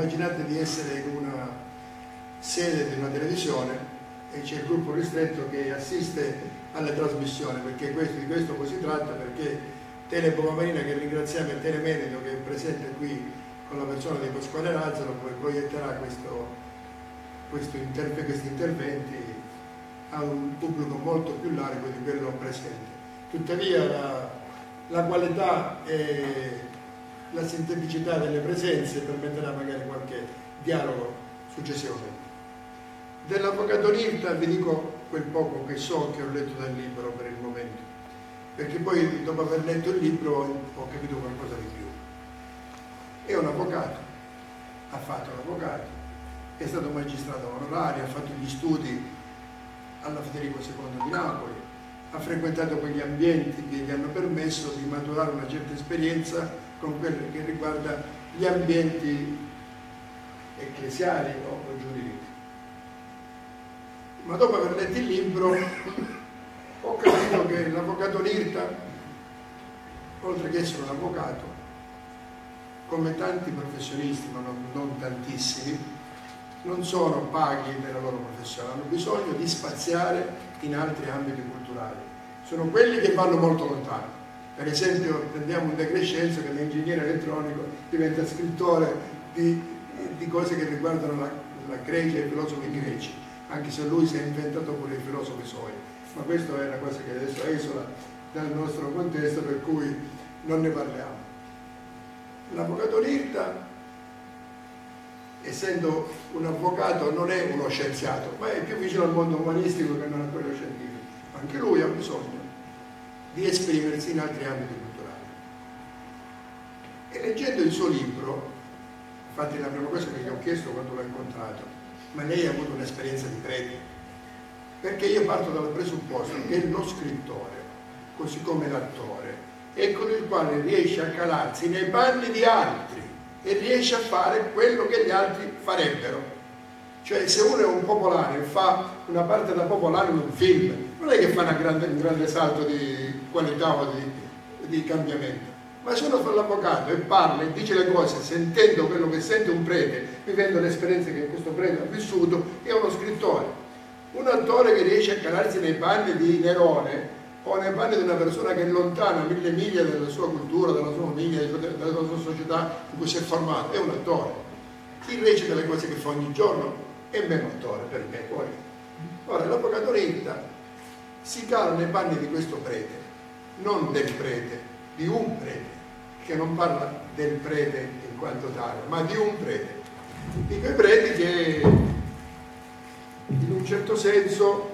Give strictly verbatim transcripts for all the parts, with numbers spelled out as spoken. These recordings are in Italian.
immaginate di essere in una sede di una televisione e c'è il gruppo ristretto che assiste alle trasmissioni, perché questo, di questo poi si tratta, perché Tele Bova Marina, che ringraziamo, e Telemerito che è presente qui con la persona di Pasquale Lazzaro, poi proietterà questo, questo interve, questi interventi a un pubblico molto più largo di quello presente. Tuttavia la, la qualità e la sinteticità delle presenze permetterà magari qualche dialogo successivamente. Dell'avvocato Nirta vi dico quel poco che so, che ho letto dal libro per il momento, perché poi dopo aver letto il libro ho capito qualcosa di più. È un avvocato, ha fatto l'avvocato, è stato magistrato onorario, ha fatto gli studi alla Federico secondo di Napoli, ha frequentato quegli ambienti che gli hanno permesso di maturare una certa esperienza con quello che riguarda gli ambienti ecclesiali o giuridici. Ma dopo aver letto il libro ho capito che l'avvocato Nirta, oltre che essere un avvocato, come tanti professionisti, ma non, non tantissimi, non sono paghi della loro professione, hanno bisogno di spaziare in altri ambiti culturali. Sono quelli che vanno molto lontano. Per esempio, prendiamo un De Crescenzo che da ingegnere elettronico diventa scrittore di, di cose che riguardano la, la Grecia e i filosofi greci, anche se lui si è inventato pure i filosofi suoi. Ma questa è una cosa che adesso esola dal nostro contesto, per cui non ne parliamo. L'avvocato Nirta, essendo un avvocato, non è uno scienziato, ma è più vicino al mondo umanistico che non a quello scientifico. Anche lui ha bisogno di esprimersi in altri ambiti culturali. E leggendo il suo libro, infatti la prima cosa che gli ho chiesto quando l'ho incontrato, ma lei ha avuto un'esperienza di prete? Perché io parto dal presupposto che lo scrittore, così come l'attore, è con il quale riesce a calarsi nei panni di altri e riesce a fare quello che gli altri farebbero. Cioè, se uno è un popolare e fa una parte da popolare in un film, non è che fa una grande, un grande salto di qualità o di, di cambiamento, ma se uno fa l'avvocato e parla e dice le cose sentendo quello che sente un prete, vivendo le esperienze che questo prete ha vissuto, è uno scrittore. Un attore che riesce a calarsi nei panni di Nerone o nei panni di una persona che è lontana mille miglia dalla sua cultura, dalla sua famiglia, dalla sua società in cui si è formato, è un attore. Chi recita le cose che fa ogni giorno è meno attore per me. Poi, ora, l'avvocato Nirta si cala nei panni di questo prete, non del prete, di un prete, che non parla del prete in quanto tale, ma di un prete, di quei preti che in un certo senso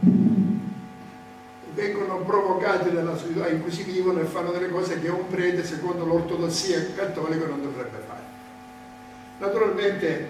vengono provocati dalla società in cui si vivono e fanno delle cose che un prete, secondo l'ortodossia cattolica, non dovrebbe fare. Naturalmente,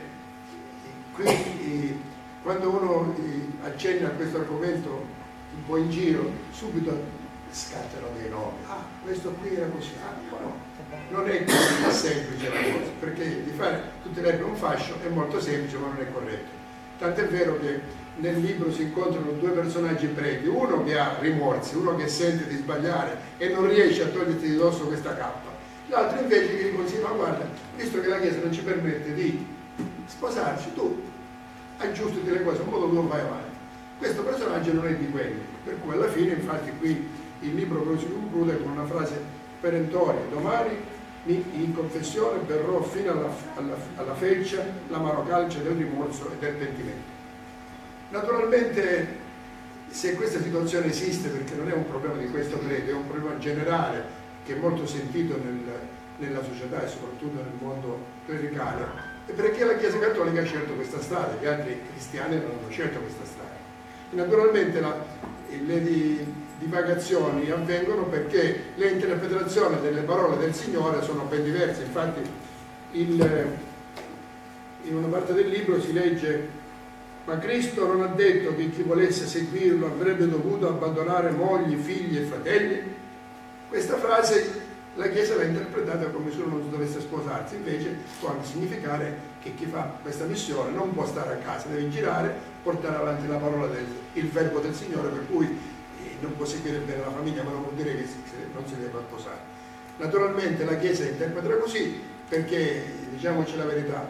qui, quando uno accenna a questo argomento un po' in giro, subito scattano dei nomi. Ah, questo qui era così. Ah, no. Non è così semplice la cosa, perché di fare tutte le erbe un fascio è molto semplice, ma non è corretto. Tant'è vero che nel libro si incontrano due personaggi preti, uno che ha rimorsi, uno che sente di sbagliare e non riesce a togliersi di dosso questa cappa, l'altro invece che gli consiglia: ma guarda, visto che la Chiesa non ci permette di sposarci, tu aggiustati le cose, un modo tuo vai avanti. Questo personaggio non è di quelli, per cui alla fine, infatti, qui il libro si conclude con una frase perentoria: domani in confessione berrò fino alla, alla, alla felce l'amaro calce del rimorso e del pentimento. Naturalmente, se questa situazione esiste, perché non è un problema di questo prete, è un problema generale che è molto sentito nel, nella società e soprattutto nel mondo clericale, è perché la Chiesa Cattolica ha scelto questa strada, gli altri cristiani non hanno scelto questa strada. E naturalmente la, le di, divagazioni avvengono perché le interpretazioni delle parole del Signore sono ben diverse. Infatti il, in una parte del libro si legge: ma Cristo non ha detto che chi volesse seguirlo avrebbe dovuto abbandonare mogli, figli e fratelli? Questa frase la Chiesa l'ha interpretata come se uno non dovesse sposarsi, invece può anche significare che chi fa questa missione non può stare a casa, deve girare, portare avanti la parola del il verbo del Signore, per cui eh, non può seguire bene la famiglia, ma non vuol dire che si, non si deve sposare. Naturalmente la Chiesa interpreta così perché, diciamoci la verità,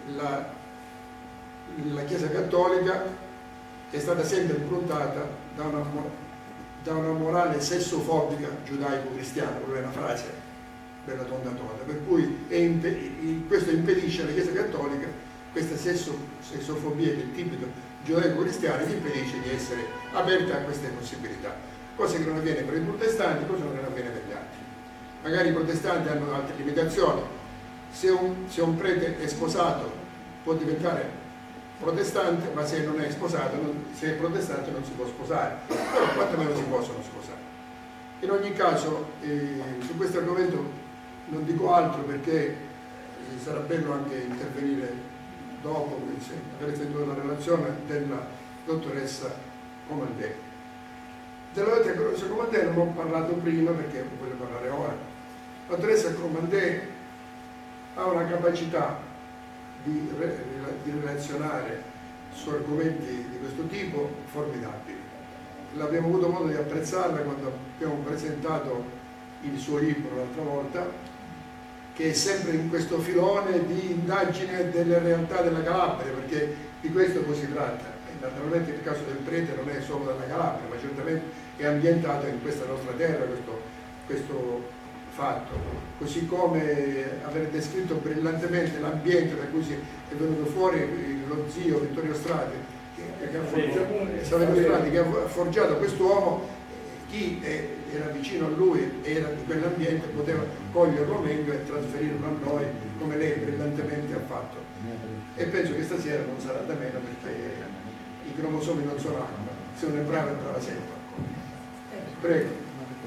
la, la Chiesa Cattolica è stata sempre improntata da una, da una morale sessofobica giudaico-cristiana, quella è una frase bella tonda tonda, per cui è imp questo impedisce alla Chiesa Cattolica, questa sesso, sessofobia del tipico giudaico-cristiano gli impedisce di essere aperta a queste possibilità, cosa che non avviene per i protestanti, cosa che non avviene per gli altri. Magari i protestanti hanno altre limitazioni, se un, se un prete è sposato può diventare protestante, ma se non è sposato, non, se è protestante non si può sposare, però quantomeno si possono sposare. In ogni caso, eh, su questo argomento non dico altro perché eh, sarà bello anche intervenire dopo, aver sentito la relazione della dottoressa Comandè. Della dottoressa Comandè non ho parlato prima perché voglio parlare ora. La dottoressa Comandè ha una capacità di, re, di relazionare su argomenti di questo tipo formidabili. L'abbiamo avuto modo di apprezzarla quando abbiamo presentato il suo libro l'altra volta, che è sempre in questo filone di indagine delle realtà della Calabria, perché di questo poi si tratta. E naturalmente il caso del prete non è solo della Calabria, ma certamente è ambientato in questa nostra terra questo, questo fatto, così come aver descritto brillantemente l'ambiente da cui si è venuto fuori lo zio Vittorio Strati, che, che, ha, forgiato, Strati, che ha forgiato quest'uomo, chi è, era vicino a lui, era di quell'ambiente, poteva coglierlo meglio e trasferirlo a noi come lei brillantemente ha fatto. E penso che stasera non sarà da meno perché i cromosomi non sono acqua, se uno è bravo è brava sempre. Prego.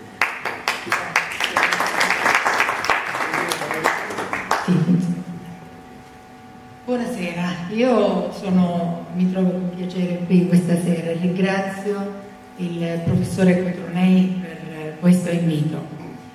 Buonasera, io sono, mi trovo con piacere qui questa sera, ringrazio il professore Cotronei per questo invito.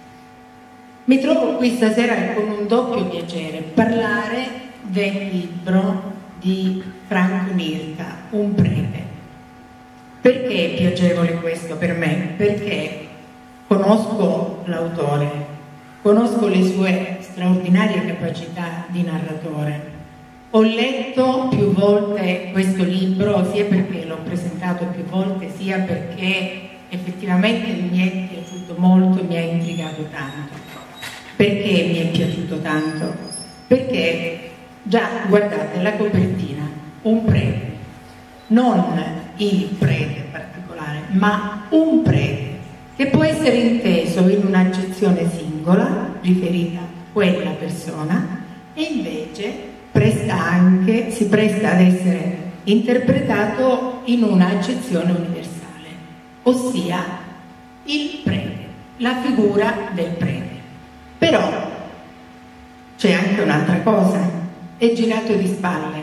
Mi trovo qui stasera con un doppio piacere, parlare del libro di Franco Nirta, Un prete. Perché è piacevole questo per me? Perché conosco l'autore, conosco le sue straordinarie capacità di narratore. Ho letto più volte questo libro, sia perché l'ho presentato più volte, sia perché effettivamente mi è piaciuto molto, mi ha intrigato tanto. Perché mi è piaciuto tanto? Perché, già, guardate, la copertina, un prete, non il prete particolare, ma un prete, che può essere inteso in un'accezione singola, riferita a quella persona, e invece presta anche, si presta ad essere interpretato in un'accezione universale, ossia il prete, la figura del prete. Però c'è anche un'altra cosa, è girato di spalle,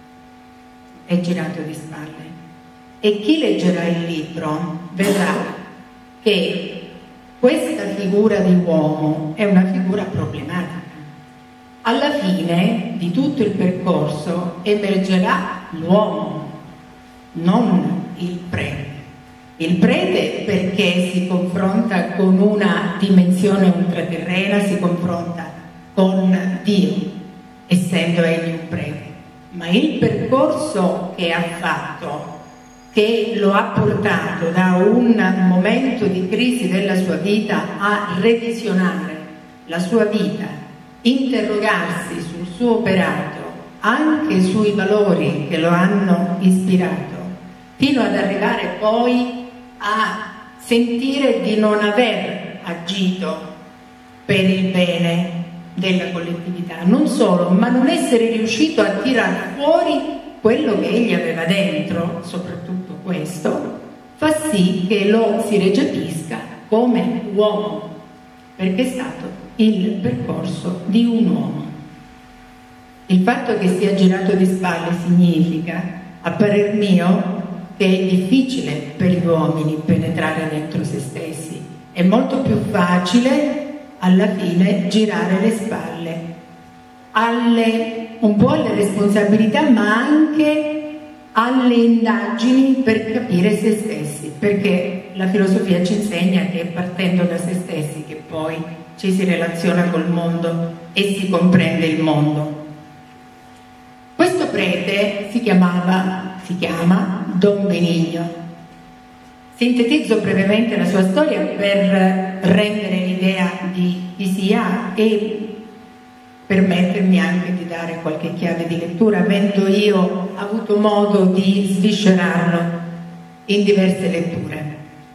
è girato di spalle. E chi leggerà il libro vedrà che questa figura di uomo è una figura problematica. Alla fine di tutto il percorso emergerà l'uomo, non il prete. Il prete perché si confronta con una dimensione ultraterrena, si confronta con Dio, essendo egli un prete. Ma il percorso che ha fatto, che lo ha portato da un momento di crisi della sua vita a revisionare la sua vita, interrogarsi sul suo operato, anche sui valori che lo hanno ispirato, fino ad arrivare poi a sentire di non aver agito per il bene della collettività, non solo, ma non essere riuscito a tirar fuori quello che egli aveva dentro, soprattutto questo, fa sì che lo si recepisca come uomo, perché è stato il percorso di un uomo. Il fatto che sia girato di spalle significa, a parer mio, che è difficile per gli uomini penetrare dentro se stessi. È molto più facile, alla fine, girare le spalle alle, un po' alle responsabilità, ma anche alle indagini per capire se stessi, perché la filosofia ci insegna che è partendo da se stessi che poi ci si relaziona col mondo e si comprende il mondo. prete si chiamava, si chiama Don Benigno. Sintetizzo brevemente la sua storia per rendere l'idea di chi sia e permettermi anche di dare qualche chiave di lettura, avendo io avuto modo di sviscerarlo in diverse letture.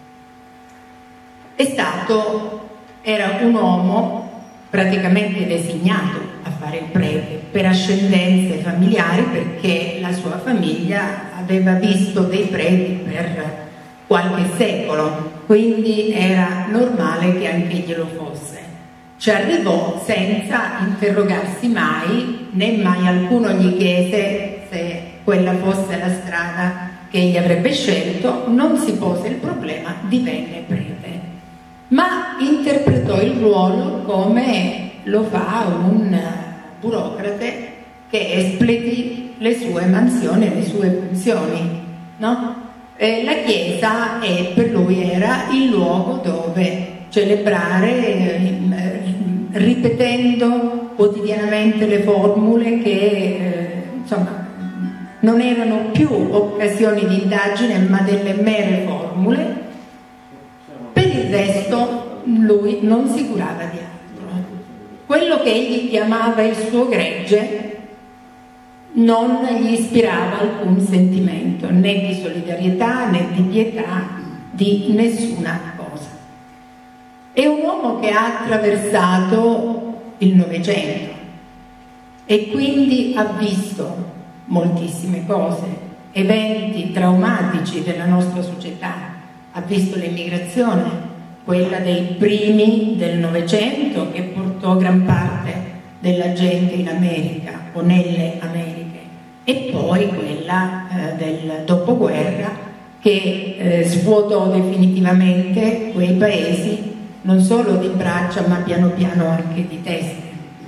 È stato, era un uomo praticamente designato a fare il prete per ascendenze familiari, perché la sua famiglia aveva visto dei preti per qualche secolo, quindi era normale che anche glielo fosse. Ci arrivò senza interrogarsi mai, né mai alcuno gli chiese se quella fosse la strada che egli avrebbe scelto, non si pose il problema, divenne prete, ma interpretò il ruolo come lo fa un burocrate che espleti le sue mansioni, le sue funzioni, no? Eh, la chiesa è, per lui era il luogo dove celebrare, eh, ripetendo quotidianamente le formule che eh, insomma non erano più occasioni di indagine ma delle mere formule. Per il resto lui non si curava di altro. Quello che egli chiamava il suo gregge non gli ispirava alcun sentimento, né di solidarietà né di pietà, di nessuna cosa. È un uomo che ha attraversato il Novecento e quindi ha visto moltissime cose, eventi traumatici della nostra società. Ha visto l'immigrazione, quella dei primi del Novecento, che portò gran parte della gente in America o nelle Americhe, e poi quella eh, del dopoguerra che eh, svuotò definitivamente quei paesi non solo di braccia ma piano piano anche di teste.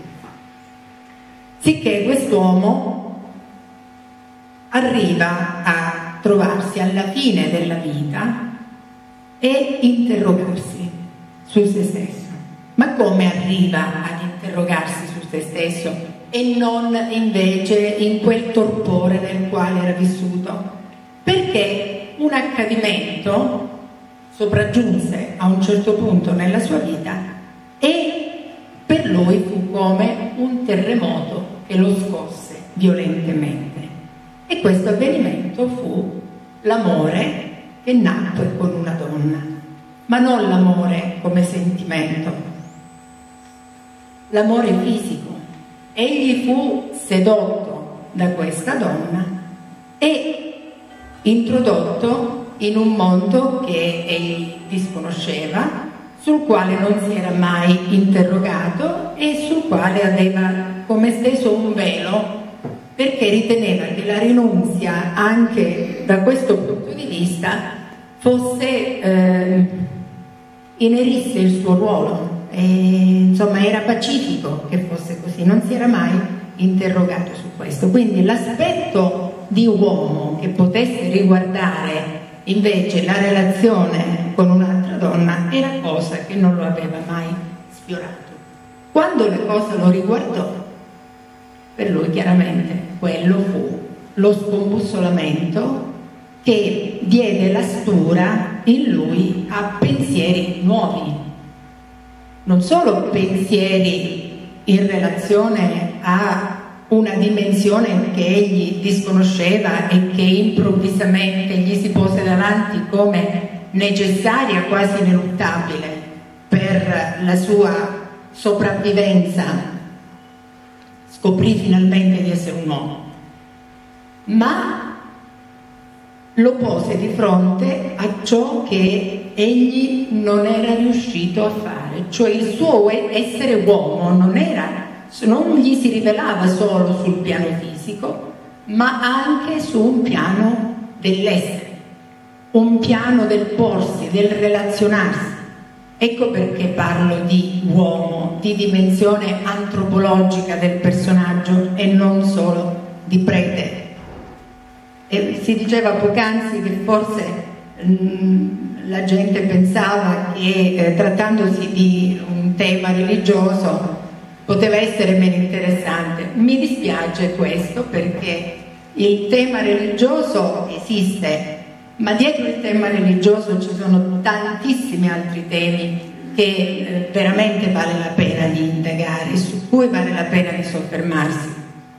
Sicché quest'uomo arriva a trovarsi alla fine della vita e interrogarsi su se stesso. Ma come arriva ad interrogarsi su se stesso e non invece in quel torpore nel quale era vissuto? Perché un accadimento sopraggiunse a un certo punto nella sua vita e per lui fu come un terremoto che lo scosse violentemente. E questo avvenimento fu l'amore che nacque con una donna, ma non l'amore come sentimento, l'amore fisico. Egli fu sedotto da questa donna e introdotto in un mondo che egli disconosceva, sul quale non si era mai interrogato e sul quale aveva come steso un velo, perché riteneva che la rinunzia anche da questo punto di vista fosse eh, inerisse il suo ruolo. E, insomma, era pacifico che fosse così, non si era mai interrogato su questo. Quindi l'aspetto di uomo che potesse riguardare invece la relazione con un'altra donna era cosa che non lo aveva mai sfiorato. Quando la cosa lo riguardò, per lui chiaramente quello fu lo scombussolamento che diede la stura in lui a pensieri nuovi. Non solo pensieri in relazione a una dimensione che egli disconosceva e che improvvisamente gli si pose davanti come necessaria, quasi ineluttabile per la sua sopravvivenza. Scoprì finalmente di essere un uomo, ma lo pose di fronte a ciò che egli non era riuscito a fare, cioè il suo essere uomo non era, non gli si rivelava solo sul piano fisico, ma anche su un piano dell'essere, un piano del porsi, del relazionarsi. Ecco perché parlo di uomo, di dimensione antropologica del personaggio e non solo di prete. E si diceva poc'anzi che forse mh, la gente pensava che eh, trattandosi di un tema religioso poteva essere meno interessante. Mi dispiace questo, perché il tema religioso esiste, ma dietro il tema religioso ci sono tantissimi altri temi che eh, veramente vale la pena di indagare, su cui vale la pena di soffermarsi.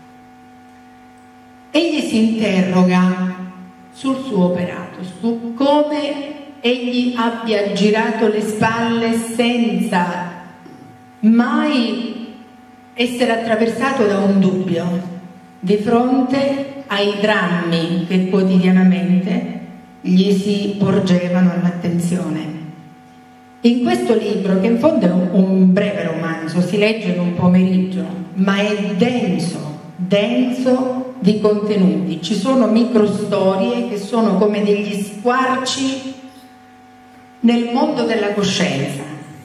Egli si interroga sul suo operato, su come egli abbia girato le spalle senza mai essere attraversato da un dubbio di fronte ai drammi che quotidianamente gli si porgevano all'attenzione. In questo libro, che in fondo è un, un breve romanzo, si legge in un pomeriggio, ma è denso, denso di contenuti. Ci sono microstorie che sono come degli squarci nel mondo della coscienza.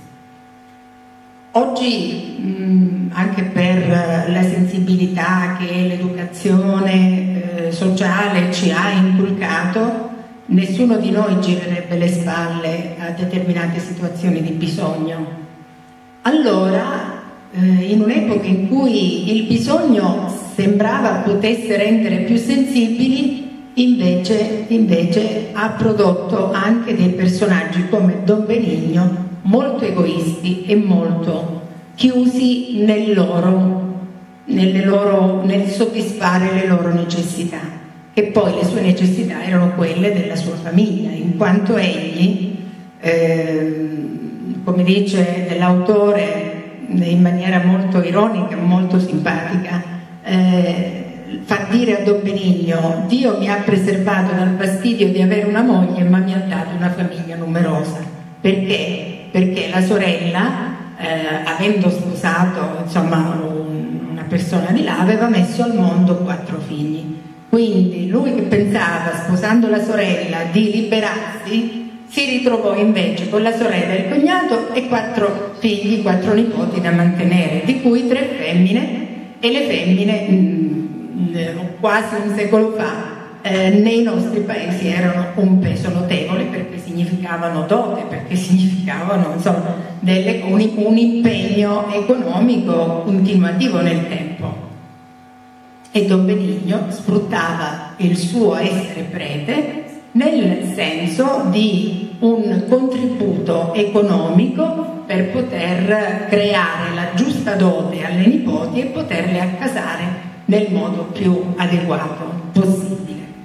Oggi, mh, anche per la sensibilità che l'educazione eh, sociale ci ha inculcato, nessuno di noi girerebbe le spalle a determinate situazioni di bisogno. Allora, eh, in un'epoca in cui il bisogno sembrava potesse rendere più sensibili, invece, invece ha prodotto anche dei personaggi come Don Benigno, molto egoisti e molto chiusi nel loro, nelle loro, nel soddisfare le loro necessità, che poi le sue necessità erano quelle della sua famiglia, in quanto egli, eh, come dice l'autore in maniera molto ironica, molto simpatica, eh, fa dire a Don Benigno: Dio mi ha preservato dal fastidio di avere una moglie, ma mi ha dato una famiglia numerosa. Perché? Perché la sorella, eh, avendo sposato insomma un, una persona di là, aveva messo al mondo quattro figli. Quindi lui, che pensava, sposando la sorella, di liberarsi, si ritrovò invece con la sorella e il cognato e quattro figli, quattro nipoti da mantenere, di cui tre femmine, e le femmine mh, quasi un secolo fa eh, nei nostri paesi erano un peso notevole, perché significavano dote, perché significavano insomma delle, un, un impegno economico continuativo nel tempo. E Don Benigno sfruttava il suo essere prete nel senso di un contributo economico per poter creare la giusta dote alle nipoti e poterle accasare nel modo più adeguato possibile.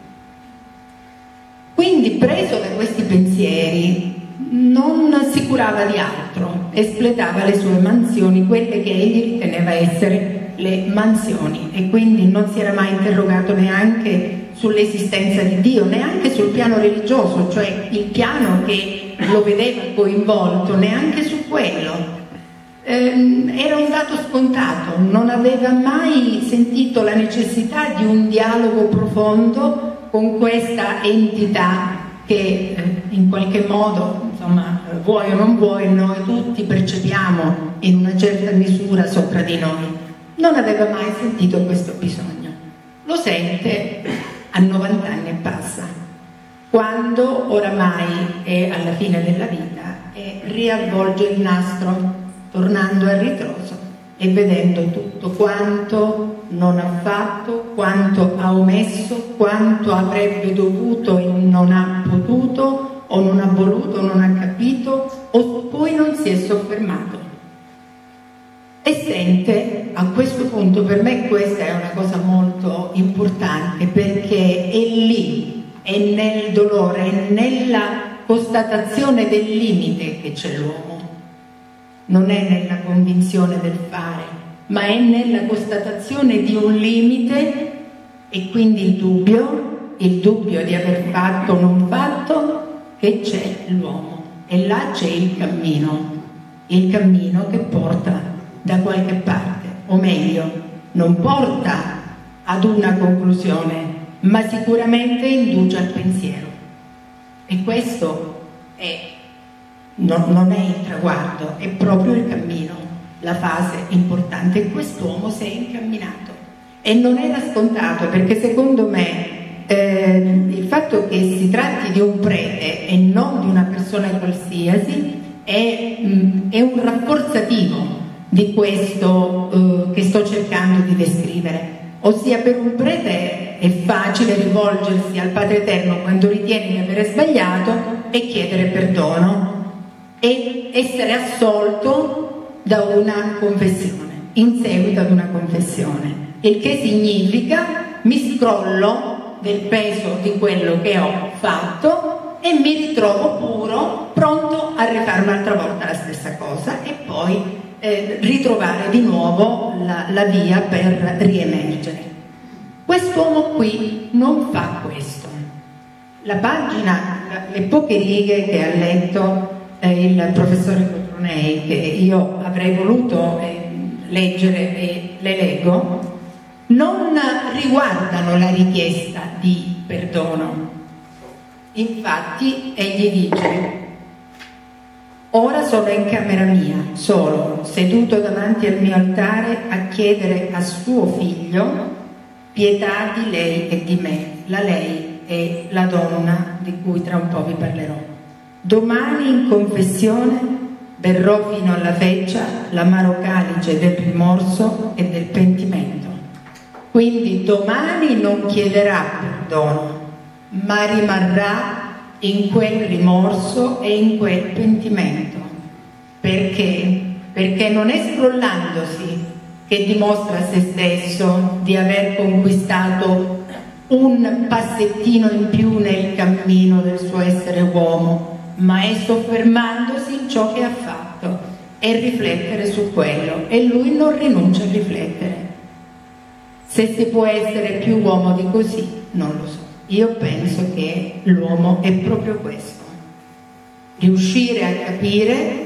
Quindi, preso da questi pensieri, non si curava di altro, espletava le sue mansioni, quelle che egli riteneva essere le mansioni, e quindi non si era mai interrogato neanche sull'esistenza di Dio, neanche sul piano religioso, cioè il piano che lo vedeva coinvolto, neanche su quello. Ehm, era un dato scontato, non aveva mai sentito la necessità di un dialogo profondo con questa entità che eh, in qualche modo, insomma, vuoi o non vuoi, noi tutti percepiamo in una certa misura sopra di noi. Non aveva mai sentito questo bisogno. Lo sente a novanta anni e passa, quando oramai è alla fine della vita e riavvolge il nastro, tornando a ritroso e vedendo tutto quanto non ha fatto, quanto ha omesso, quanto avrebbe dovuto e non ha potuto, o non ha voluto, o non ha capito, o poi non si è soffermato. E sente, a questo punto, per me questa è una cosa molto importante, perché è lì, è nel dolore, è nella constatazione del limite che c'è l'uomo. Non è nella convinzione del fare, ma è nella constatazione di un limite, e quindi il dubbio, il dubbio di aver fatto o non fatto, che c'è l'uomo. E là c'è il cammino, il cammino che porta da qualche parte, o meglio, non porta ad una conclusione, ma sicuramente induce al pensiero. E questo è, no, non è il traguardo, è proprio il cammino, la fase importante. E quest'uomo si è incamminato e non era scontato, perché secondo me eh, il fatto che si tratti di un prete e non di una persona qualsiasi è, mh, è un rafforzativo di questo eh, che sto cercando di descrivere, ossia per un prete è facile rivolgersi al Padre Eterno quando ritiene di avere sbagliato e chiedere perdono e essere assolto da una confessione, in seguito ad una confessione, il che significa mi scrollo del peso di quello che ho fatto e mi ritrovo puro, pronto a rifare un'altra volta la stessa cosa e poi eh, ritrovare di nuovo la, la via per riemergere. Quest'uomo qui non fa questo. La pagina, le poche righe che ha letto eh, il professore Cotronei, che io avrei voluto eh, leggere e le leggo, non riguardano la richiesta di perdono. Infatti egli dice: ora sono in camera mia, solo, seduto davanti al mio altare a chiedere a suo figlio pietà di lei e di me. La lei è la donna di cui tra un po' vi parlerò. Domani in confessione berrò fino alla feccia l'amaro calice del rimorso e del pentimento. Quindi domani non chiederà perdono, ma rimarrà in quel rimorso e in quel pentimento. Perché? Perché non è scrollandosi che dimostra a se stesso di aver conquistato un passettino in più nel cammino del suo essere uomo, ma è soffermandosi in ciò che ha fatto e riflettere su quello, e lui non rinuncia a riflettere. Se si può essere più uomo di così, non lo so. Io penso che l'uomo è proprio questo: riuscire a capire,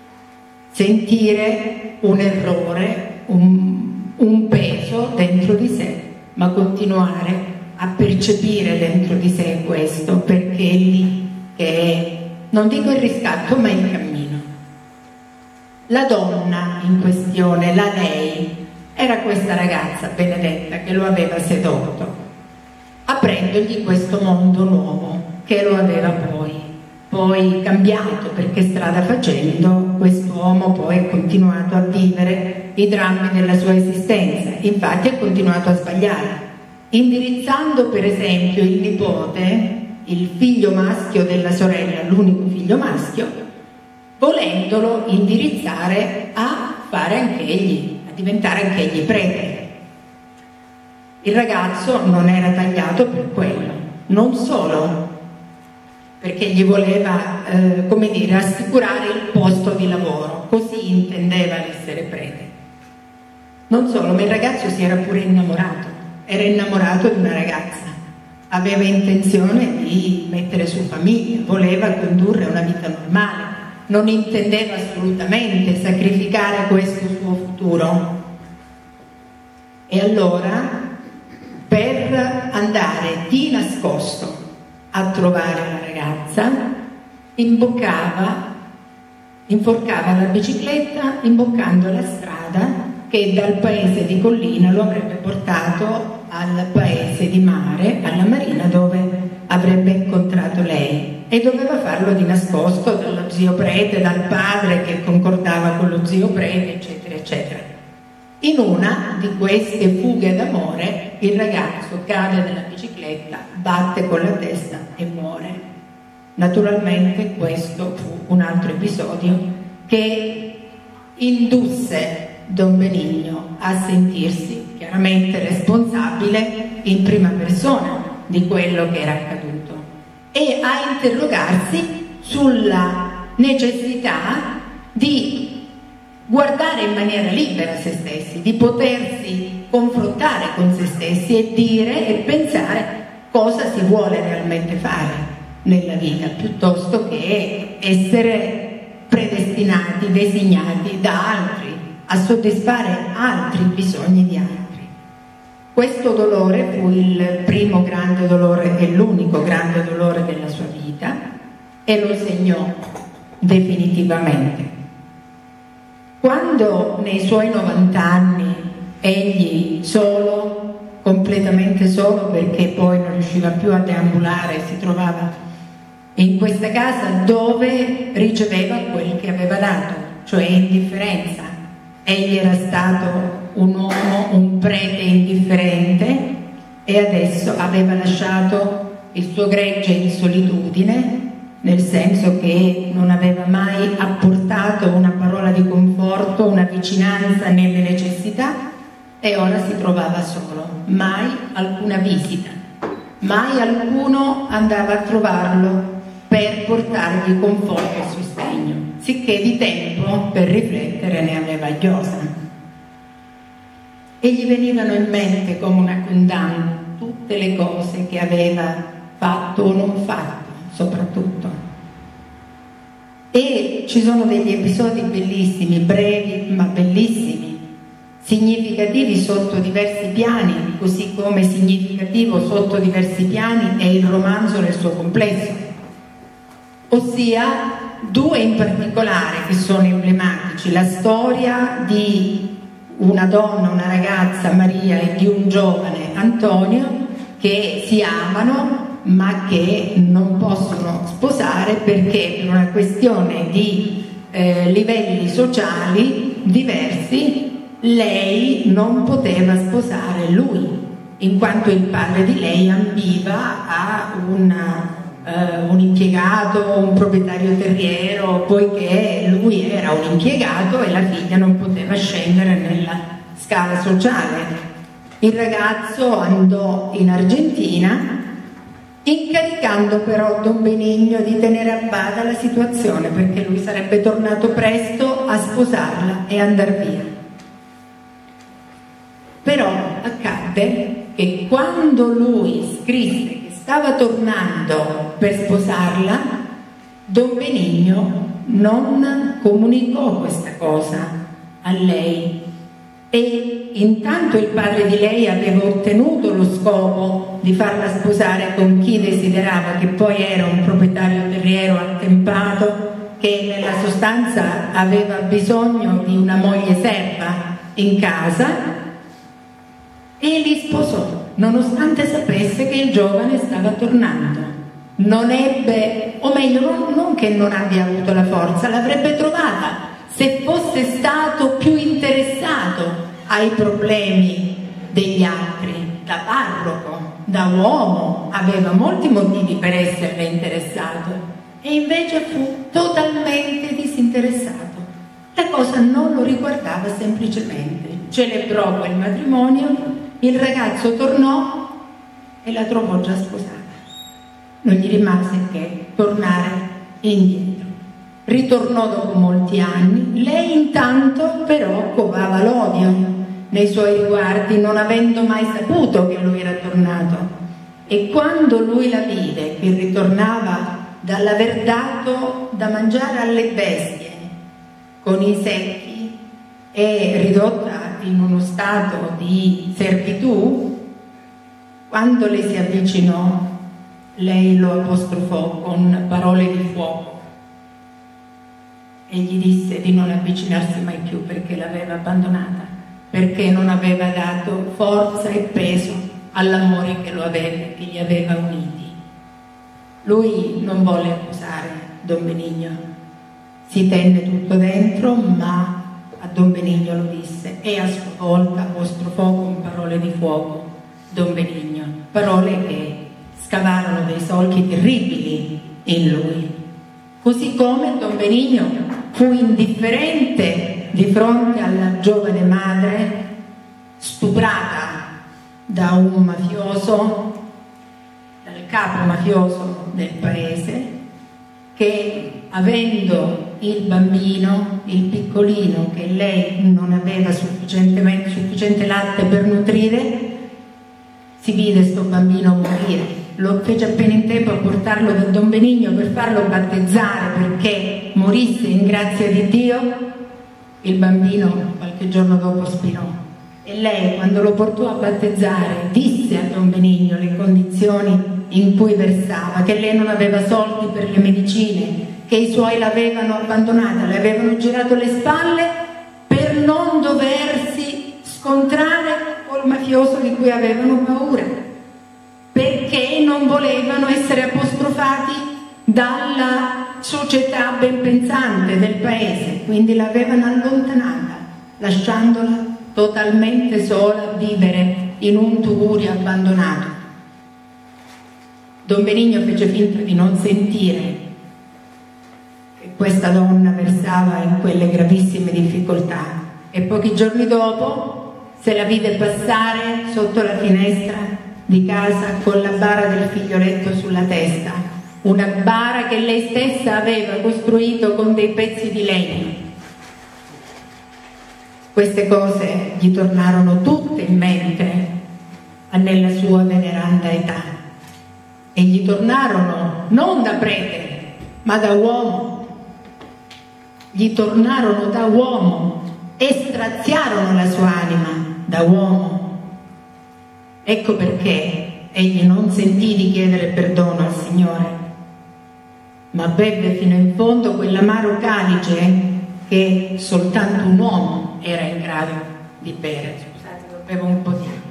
sentire un errore, un, un peso dentro di sé, ma continuare a percepire dentro di sé questo, perché è lì che è, non dico il riscatto, ma il cammino. La donna in questione, la lei, era questa ragazza Benedetta che lo aveva sedotto, aprendogli questo mondo nuovo che lo aveva poi, poi cambiato, perché strada facendo quest'uomo poi ha continuato a vivere i drammi della sua esistenza. Infatti ha continuato a sbagliare, indirizzando per esempio il nipote, il figlio maschio della sorella, l'unico figlio maschio, volendolo indirizzare a fare anche egli, a diventare anche egli prete. Il ragazzo non era tagliato per quello, non solo perché gli voleva, eh, come dire, assicurare il posto di lavoro, così intendeva l'essere prete. Non solo, ma il ragazzo si era pure innamorato, era innamorato di una ragazza, aveva intenzione di mettere su famiglia, voleva condurre una vita normale, non intendeva assolutamente sacrificare questo suo futuro. E allora, per andare di nascosto a trovare la ragazza, imboccava, inforcava la bicicletta imboccando la strada che dal paese di collina lo avrebbe portato al paese di mare, alla marina, dove avrebbe incontrato lei, e doveva farlo di nascosto dallo zio prete, dal padre che concordava con lo zio prete, eccetera eccetera. In una di queste fughe d'amore il ragazzo cade dalla bicicletta, batte con la testa e muore. Naturalmente questo fu un altro episodio che indusse Don Benigno a sentirsi chiaramente responsabile in prima persona di quello che era accaduto e a interrogarsi sulla necessità di guardare in maniera libera se stessi, di potersi confrontare con se stessi e dire e pensare cosa si vuole realmente fare nella vita, piuttosto che essere predestinati, designati da altri a soddisfare altri bisogni di altri. Questo dolore fu il primo grande dolore e l'unico grande dolore della sua vita e lo segnò definitivamente. Quando nei suoi novanta anni egli solo, completamente solo, perché poi non riusciva più a deambulare, si trovava in questa casa dove riceveva quel che aveva dato, cioè indifferenza. Egli era stato un uomo, un prete indifferente, e adesso aveva lasciato il suo gregge in solitudine, nel senso che non aveva mai apportato una parola di conforto, una vicinanza nelle necessità, e ora si trovava solo. Mai alcuna visita, mai alcuno andava a trovarlo per portargli conforto e sostegno, sicché di tempo per riflettere ne aveva a ghiosa. E gli venivano in mente come una condanna tutte le cose che aveva fatto o non fatto, soprattutto. E ci sono degli episodi bellissimi, brevi ma bellissimi, significativi sotto diversi piani, così come significativo sotto diversi piani è il romanzo nel suo complesso, ossia due in particolare che sono emblematici: la storia di una donna, una ragazza, Maria, e di un giovane, Antonio, che si amano ma che non possono sposare perché per una questione di eh, livelli sociali diversi lei non poteva sposare lui, in quanto il padre di lei ambiva a una, uh, un impiegato, un proprietario terriero, poiché lui era un impiegato e la figlia non poteva scendere nella scala sociale. Il ragazzo andò in Argentina, incaricando però Don Benigno di tenere a bada la situazione, perché lui sarebbe tornato presto a sposarla e andar via. Però accadde che quando lui scrisse che stava tornando per sposarla, Don Benigno non comunicò questa cosa a lei, e intanto il padre di lei aveva ottenuto lo scopo di farla sposare con chi desiderava, che poi era un proprietario terriero attempato che nella sostanza aveva bisogno di una moglie serva in casa, e li sposò nonostante sapesse che il giovane stava tornando. Non ebbe, o meglio, non, non che non abbia avuto la forza, l'avrebbe trovata se fosse stato più interessato ai problemi degli altri. Da parroco, da uomo, aveva molti motivi per esserne interessato, e invece fu totalmente disinteressato. La cosa non lo riguardava semplicemente. Celebrò quel matrimonio, il ragazzo tornò e la trovò già sposata. Non gli rimase che tornare indietro. Ritornò dopo molti anni. Lei intanto però covava l'odio nei suoi riguardi, non avendo mai saputo che lui era tornato. E quando lui la vide che ritornava dall'aver dato da mangiare alle bestie con i secchi e ridotta in uno stato di servitù, quando le si avvicinò, lei lo apostrofò con parole di fuoco e gli disse di non avvicinarsi mai più, perché l'aveva abbandonata, perché non aveva dato forza e peso all'amore che lo aveva, che li aveva uniti. Lui non volle accusare Don Benigno, si tenne tutto dentro, ma a Don Benigno lo disse, e a sua volta apostrofò con parole di fuoco Don Benigno, parole che scavarono dei solchi terribili in lui. Così come Don Benigno fu indifferente di fronte alla giovane madre stuprata da un mafioso, dal capo mafioso del paese, che avendo il bambino, il piccolino, che lei non aveva sufficientemente, sufficiente latte per nutrire, si vide sto bambino morire. Lo fece appena in tempo a portarlo da Don Benigno per farlo battezzare, perché morisse in grazia di Dio. Il bambino qualche giorno dopo spirò, e lei, quando lo portò a battezzare, disse a Don Benigno le condizioni in cui versava, che lei non aveva soldi per le medicine, che i suoi l'avevano abbandonata, le avevano girato le spalle per non doversi scontrare col mafioso di cui avevano paura, perché non volevano essere apostrofati dalla società ben pensante del paese, quindi l'avevano allontanata, lasciandola totalmente sola a vivere in un tugurio abbandonato. Don Benigno fece finta di non sentire che questa donna versava in quelle gravissime difficoltà e pochi giorni dopo se la vide passare sotto la finestra di casa con la bara del figlioletto sulla testa, una bara che lei stessa aveva costruito con dei pezzi di legno. Queste cose gli tornarono tutte in mente nella sua veneranda età e gli tornarono non da prete ma da uomo, gli tornarono da uomo e straziarono la sua anima da uomo. Ecco perché egli non sentì di chiedere perdono al Signore, ma beve fino in fondo quell'amaro calice che soltanto un uomo era in grado di bere. Scusate, bevo un po' di acqua.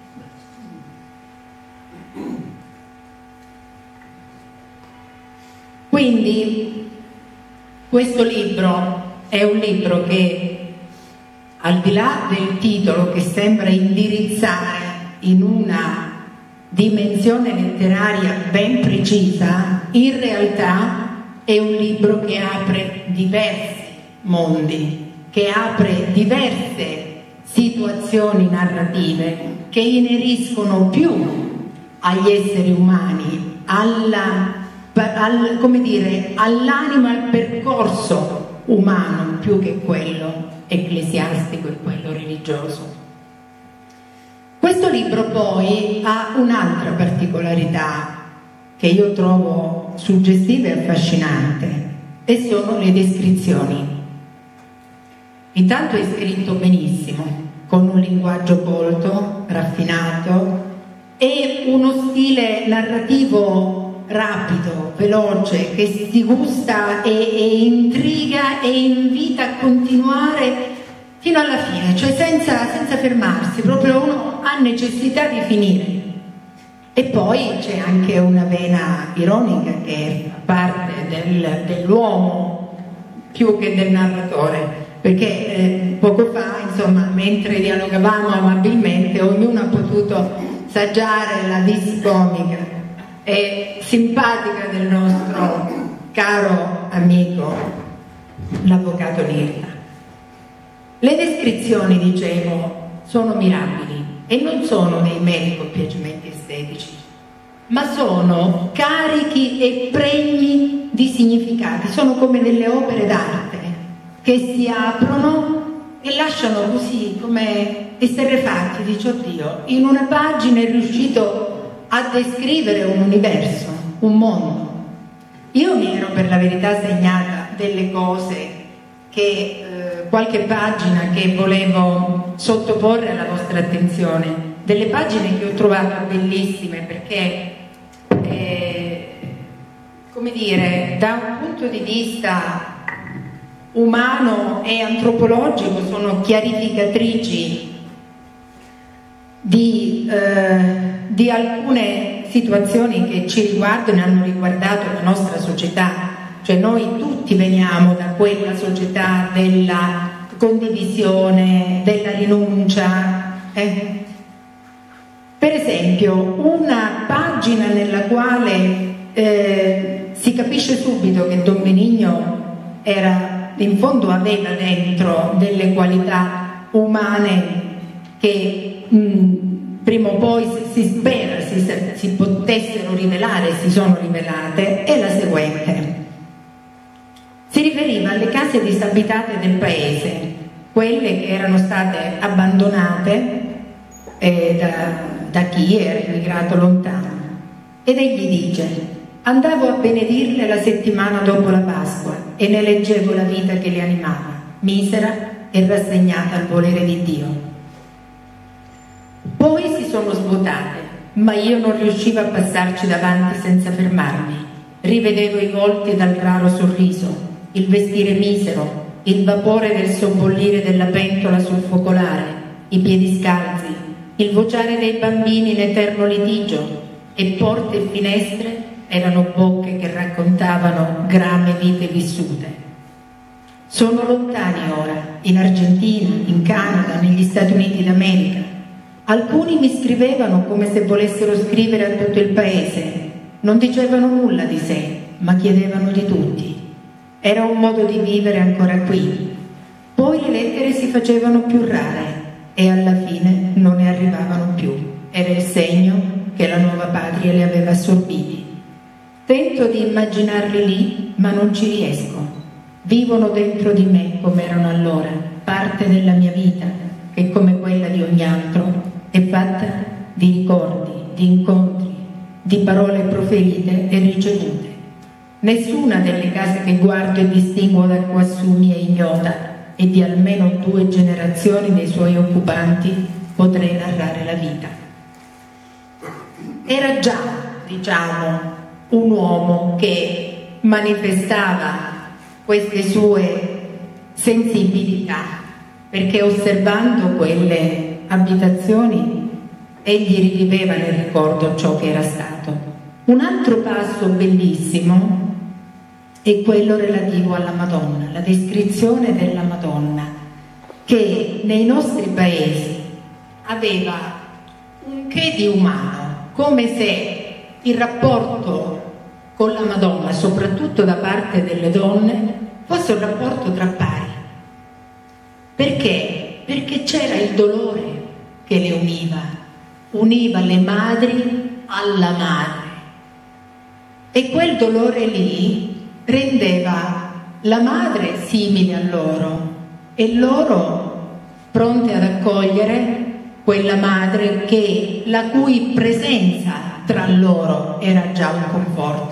Quindi questo libro è un libro che, al di là del titolo che sembra indirizzare in una dimensione letteraria ben precisa, in realtà è un libro che apre diversi mondi, che apre diverse situazioni narrative che ineriscono più agli esseri umani, alla, al, come dire, all'anima, al percorso umano più che quello ecclesiastico e quello religioso. Questo libro poi ha un'altra particolarità che io trovo suggestiva e affascinante, e sono le descrizioni. Intanto è scritto benissimo, con un linguaggio colto, raffinato e uno stile narrativo rapido, veloce, che si gusta e, e intriga e invita a continuare fino alla fine, cioè senza, senza fermarsi, proprio uno ha necessità di finire. E poi c'è anche una vena ironica che fa parte del, dell'uomo più che del narratore, perché eh, poco fa, insomma, mentre dialogavamo amabilmente, ognuno ha potuto saggiare la vis comica e simpatica del nostro caro amico l'avvocato Nirta. Le descrizioni, dicevo, sono mirabili e non sono dei meri compiacimenti estetici, ma sono carichi e pregni di significati, sono come delle opere d'arte che si aprono e lasciano così come esterrefatti, dice oddio, in una pagina è riuscito a descrivere un universo, un mondo. Io mi ero per la verità segnata delle cose che eh, qualche pagina che volevo sottoporre alla vostra attenzione, delle pagine che ho trovato bellissime perché eh, come dire, da un punto di vista umano e antropologico sono chiarificatrici di, eh, di alcune situazioni che ci riguardano e hanno riguardato la nostra società. Cioè noi tutti veniamo da quella società della condivisione, della rinuncia. Eh? Per esempio, una pagina nella quale eh, si capisce subito che Don Benigno era, in fondo aveva dentro delle qualità umane che mh, prima o poi si spera si, si potessero rivelare, si sono rivelate, è la seguente. Si riferiva alle case disabitate del paese, quelle che erano state abbandonate eh, da, da chi era immigrato lontano. Ed egli dice: andavo a benedirle la settimana dopo la Pasqua e ne leggevo la vita che le animava, misera e rassegnata al volere di Dio. Poi si sono svuotate, ma io non riuscivo a passarci davanti senza fermarmi. Rivedevo i volti dal raro sorriso, il vestire misero, il vapore del sobbollire della pentola sul focolare, i piedi scalzi, il vociare dei bambini in eterno litigio, e porte e finestre erano bocche che raccontavano grame vite vissute. Sono lontani ora, in Argentina, in Canada, negli Stati Uniti d'America. Alcuni mi scrivevano come se volessero scrivere a tutto il paese. Non dicevano nulla di sé, ma chiedevano di tutti. Era un modo di vivere ancora qui. Poi le lettere si facevano più rare e alla fine non ne arrivavano più. Era il segno che la nuova patria li aveva assorbiti. Tento di immaginarli lì, ma non ci riesco. Vivono dentro di me come erano allora, parte della mia vita, che come quella di ogni altro è fatta di ricordi, di incontri, di parole proferite e ricevute. Nessuna delle case che guardo e distinguo da quassù mi è ignota e di almeno due generazioni dei suoi occupanti potrei narrare la vita. Era già, diciamo, un uomo che manifestava queste sue sensibilità, perché osservando quelle abitazioni egli riviveva nel ricordo ciò che era stato. Un altro passo bellissimo è quello relativo alla Madonna, la descrizione della Madonna, che nei nostri paesi aveva un che di umano, come se il rapporto con la Madonna, soprattutto da parte delle donne, fosse un rapporto tra pari. Perché? Perché c'era il dolore che le univa, univa le madri alla madre. E quel dolore lì rendeva la madre simile a loro e loro pronte ad accogliere quella madre che, la cui presenza tra loro era già un conforto.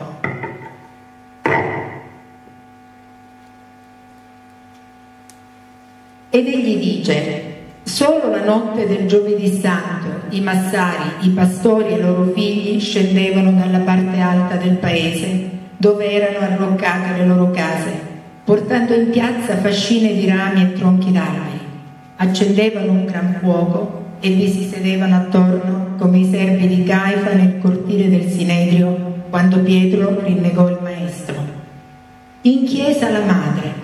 Ed egli dice: solo la notte del giovedì santo i massari, i pastori e i loro figli scendevano dalla parte alta del paese dove erano arroccate le loro case, portando in piazza fascine di rami e tronchi d'alberi. Accendevano un gran fuoco e vi si sedevano attorno come i servi di Caifa nel cortile del Sinedrio quando Pietro rinnegò il maestro. In chiesa la madre,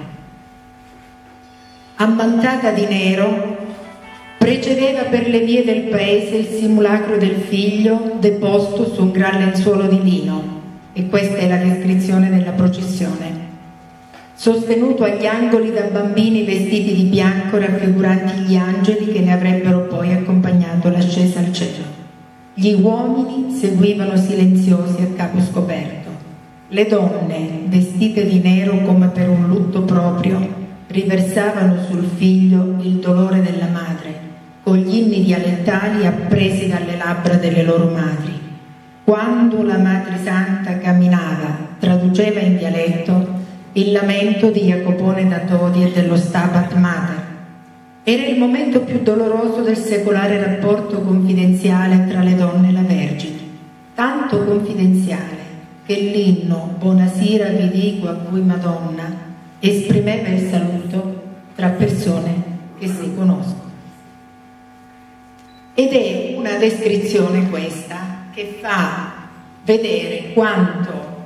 ammantata di nero, precedeva per le vie del paese il simulacro del figlio deposto su un gran lenzuolo di lino, e questa è la descrizione della processione, sostenuto agli angoli da bambini vestiti di bianco raffiguranti gli angeli che ne avrebbero poi accompagnato l'ascesa al cielo. Gli uomini seguivano silenziosi a capo scoperto. Le donne, vestite di nero come per un lutto proprio, riversavano sul figlio il dolore della madre, con gli inni dialettali appresi dalle labbra delle loro madri. Quando la Madre Santa camminava, traduceva in dialetto il lamento di Jacopone da Todi e dello Stabat Mater. Era il momento più doloroso del secolare rapporto confidenziale tra le donne e la Vergine, tanto confidenziale che l'inno Buonasera vi dico a voi Madonna esprimeva il saluto tra persone che si conoscono. Ed è una descrizione questa che fa vedere quanto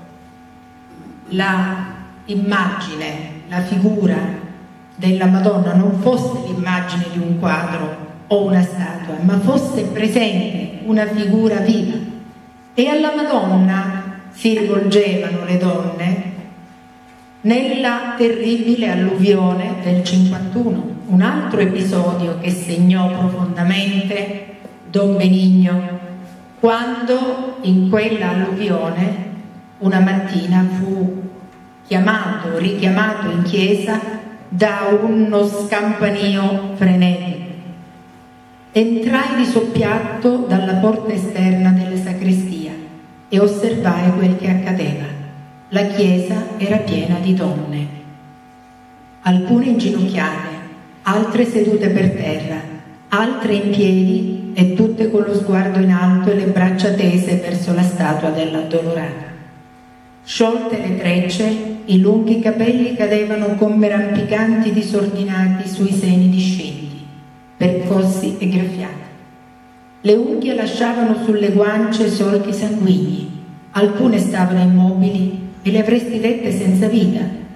la immagine, la figura della Madonna non fosse l'immagine di un quadro o una statua, ma fosse presente una figura viva. E alla Madonna si rivolgevano le donne nella terribile alluvione del cinquantuno, un altro episodio che segnò profondamente Don Benigno, quando in quella alluvione una mattina fu chiamato, richiamato in chiesa da uno scampanio frenetico. Entrai di soppiatto dalla porta esterna della sacrestia e osservai quel che accadeva. La chiesa era piena di donne, alcune inginocchiate, altre sedute per terra, altre in piedi e tutte con lo sguardo in alto e le braccia tese verso la statua dell'Addolorata. Sciolte le trecce, i lunghi capelli cadevano come rampicanti disordinati sui seni discinti, percossi e graffiati. Le unghie lasciavano sulle guance solchi sanguigni, alcune stavano immobili e le avresti dette senza vita,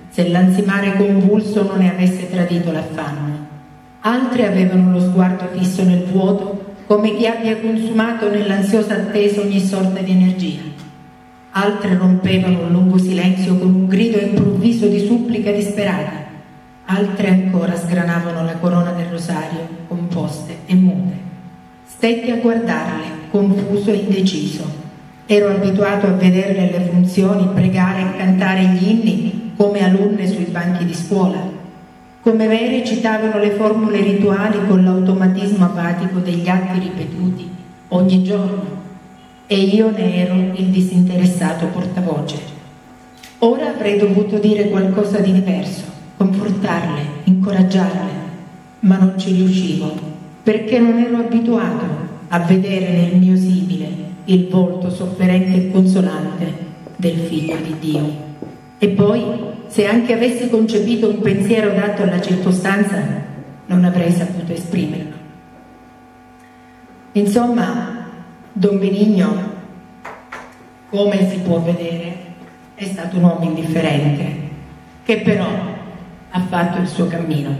se l'ansimare convulso non ne avesse tradito l'affanno. Altre avevano lo sguardo fisso nel vuoto, come chi abbia consumato nell'ansiosa attesa ogni sorta di energia. Altre rompevano un lungo silenzio con un grido improvviso di supplica disperata. Altre ancora sgranavano la corona del rosario, composte e mute. Stetti a guardarle, confuso e indeciso. Ero abituato a vederle alle funzioni pregare e cantare gli inni come alunne sui banchi di scuola. Come vere citavano le formule rituali con l'automatismo apatico degli atti ripetuti ogni giorno, e io ne ero il disinteressato portavoce. Ora avrei dovuto dire qualcosa di diverso, confortarle, incoraggiarle, ma non ci riuscivo, perché non ero abituato a vedere nel mio simile il volto sofferente e consolante del Figlio di Dio. E poi, se anche avessi concepito un pensiero dato alla circostanza, non avrei saputo esprimerlo. Insomma, Don Benigno, come si può vedere, è stato un uomo indifferente, che però ha fatto il suo cammino.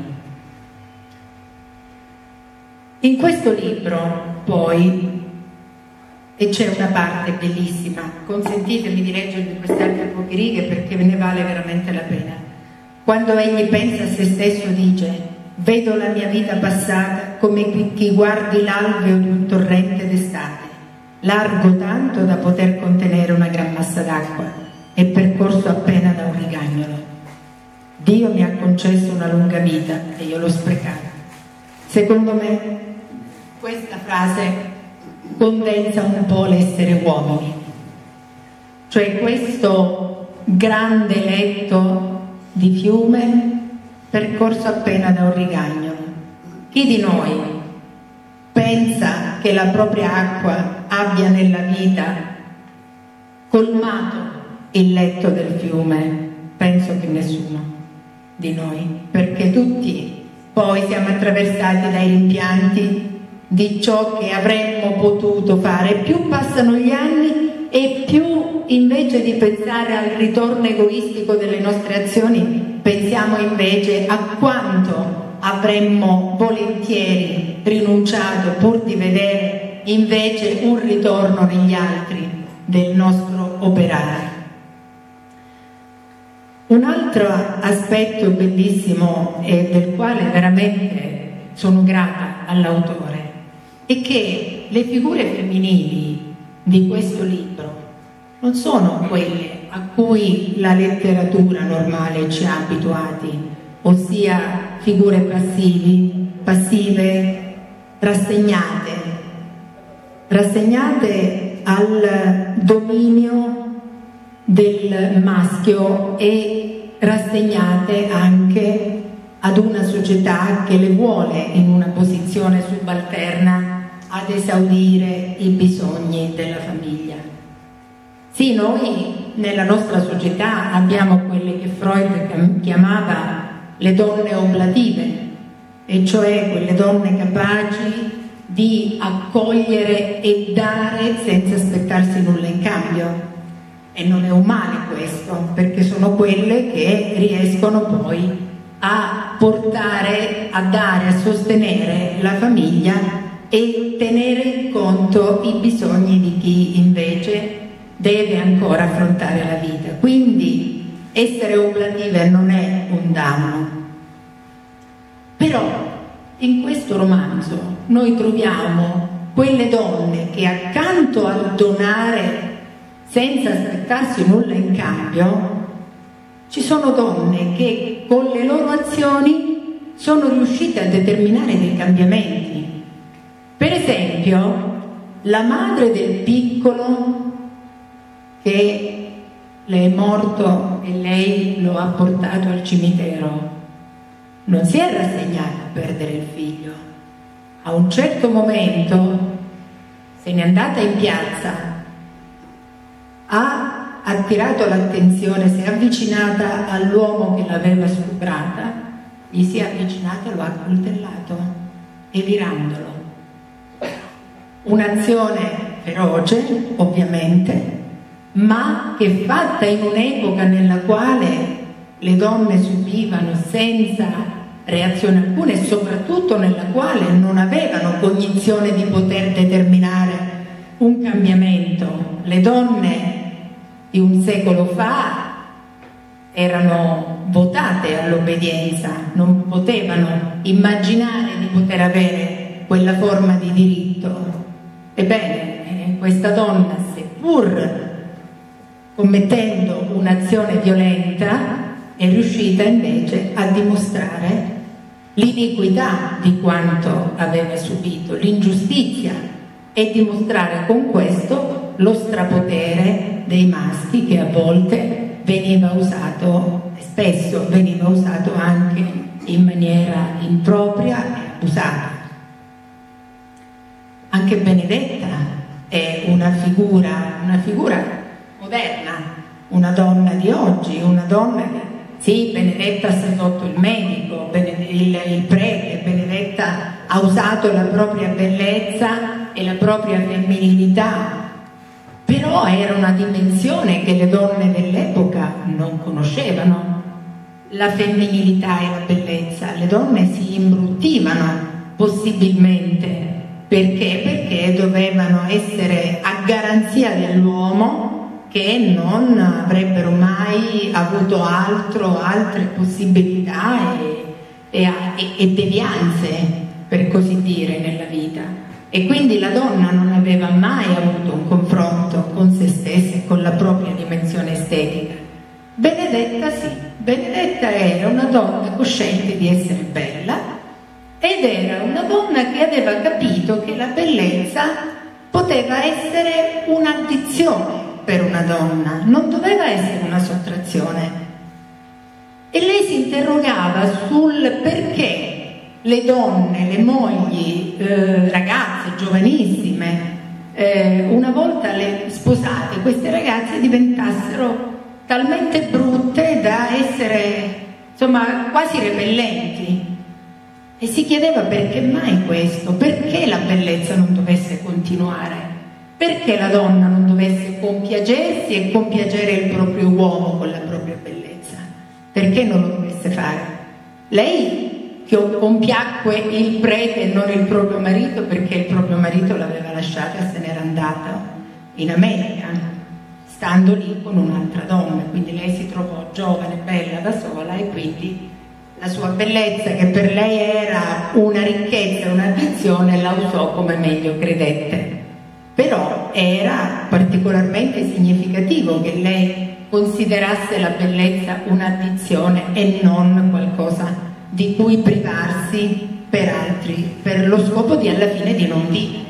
In questo libro, poi, e c'è una parte bellissima, consentitemi di leggervi queste altre poche righe perché ve ne vale veramente la pena. Quando egli pensa a se stesso dice: vedo la mia vita passata come chi guardi l'alveo di un torrente d'estate, largo tanto da poter contenere una gran massa d'acqua e percorso appena da un rigagnolo. Dio mi ha concesso una lunga vita e io l'ho sprecata. Secondo me questa frase condensa un po' l'essere uomini, cioè questo grande letto di fiume percorso appena da un rigagnolo. Chi di noi pensa che la propria acqua abbia nella vita colmato il letto del fiume? Penso che nessuno di noi, perché tutti poi siamo attraversati dai rimpianti di ciò che avremmo potuto fare. Più passano gli anni e più, invece di pensare al ritorno egoistico delle nostre azioni, pensiamo invece a quanto avremmo volentieri rinunciato pur di vedere invece un ritorno negli altri del nostro operare. Un altro aspetto bellissimo e del quale veramente sono grata all'autore è che le figure femminili di questo libro non sono quelle a cui la letteratura normale ci ha abituati, ossia figure passivi, passive, rassegnate, rassegnate al dominio del maschio e rassegnate anche ad una società che le vuole in una posizione subalterna ad esaudire i bisogni della famiglia. Sì, noi nella nostra società abbiamo quelle che Freud chiamava le donne oblative, e cioè quelle donne capaci di accogliere e dare senza aspettarsi nulla in cambio. E non è un male questo, perché sono quelle che riescono poi a portare, a dare, a sostenere la famiglia e tenere in conto i bisogni di chi invece deve ancora affrontare la vita. Quindi essere oblative non è un danno. Però in questo romanzo noi troviamo quelle donne che accanto al donare senza aspettarsi nulla in cambio, ci sono donne che con le loro azioni sono riuscite a determinare dei cambiamenti. Per esempio, la madre del piccolo che le è morto e lei lo ha portato al cimitero, non si è rassegnata a perdere il figlio. A un certo momento se n'è andata in piazza, ha attirato l'attenzione, si è avvicinata all'uomo che l'aveva stuprata, gli si è avvicinata e lo ha coltellato, evirandolo. Un'azione feroce, ovviamente, ma che fatta in un'epoca nella quale le donne subivano senza reazione alcuna e soprattutto nella quale non avevano cognizione di poter determinare un cambiamento. Le donne di un secolo fa erano votate all'obbedienza, non potevano immaginare di poter avere quella forma di diritto. Ebbene, questa donna, seppur commettendo un'azione violenta, è riuscita invece a dimostrare l'iniquità di quanto aveva subito, l'ingiustizia, e dimostrare con questo lo strapotere dei maschi, che a volte veniva usato, spesso veniva usato anche in maniera impropria e abusata. Anche Benedetta è una figura, una figura moderna, una donna di oggi, una donna che, sì, Benedetta sta sotto il medico, il, il prete, Benedetta ha usato la propria bellezza e la propria femminilità, però era una dimensione che le donne dell'epoca non conoscevano, la femminilità e la bellezza. Le donne si imbruttivano possibilmente, perché? Perché dovevano essere a garanzia dell'uomo, che non avrebbero mai avuto altro, altre possibilità e, e, e devianze, per così dire, nella vita. E quindi la donna non aveva mai avuto un confronto con se stessa e con la propria dimensione estetica. Benedetta sì, Benedetta era una donna cosciente di essere bella ed era una donna che aveva capito che la bellezza poteva essere un'addizione per una donna, non doveva essere una sottrazione. E lei si interrogava sul perché le donne, le mogli, eh, ragazze giovanissime, eh, una volta le sposate, queste ragazze diventassero talmente brutte da essere, insomma, quasi repellenti. E si chiedeva perché mai questo, perché la bellezza non dovesse continuare, perché la donna non dovesse compiacersi e compiacere il proprio uomo con la propria bellezza, perché non lo dovesse fare. Lei che compiacque il prete e non il proprio marito, perché il proprio marito l'aveva lasciata e se n'era andata in America, stando lì con un'altra donna, quindi lei si trovò giovane, bella da sola, e quindi la sua bellezza, che per lei era una ricchezza, un'addizione, la usò come meglio credette. Però era particolarmente significativo che lei considerasse la bellezza un'addizione e non qualcosa di cui privarsi per altri, per lo scopo di alla fine di non vivere.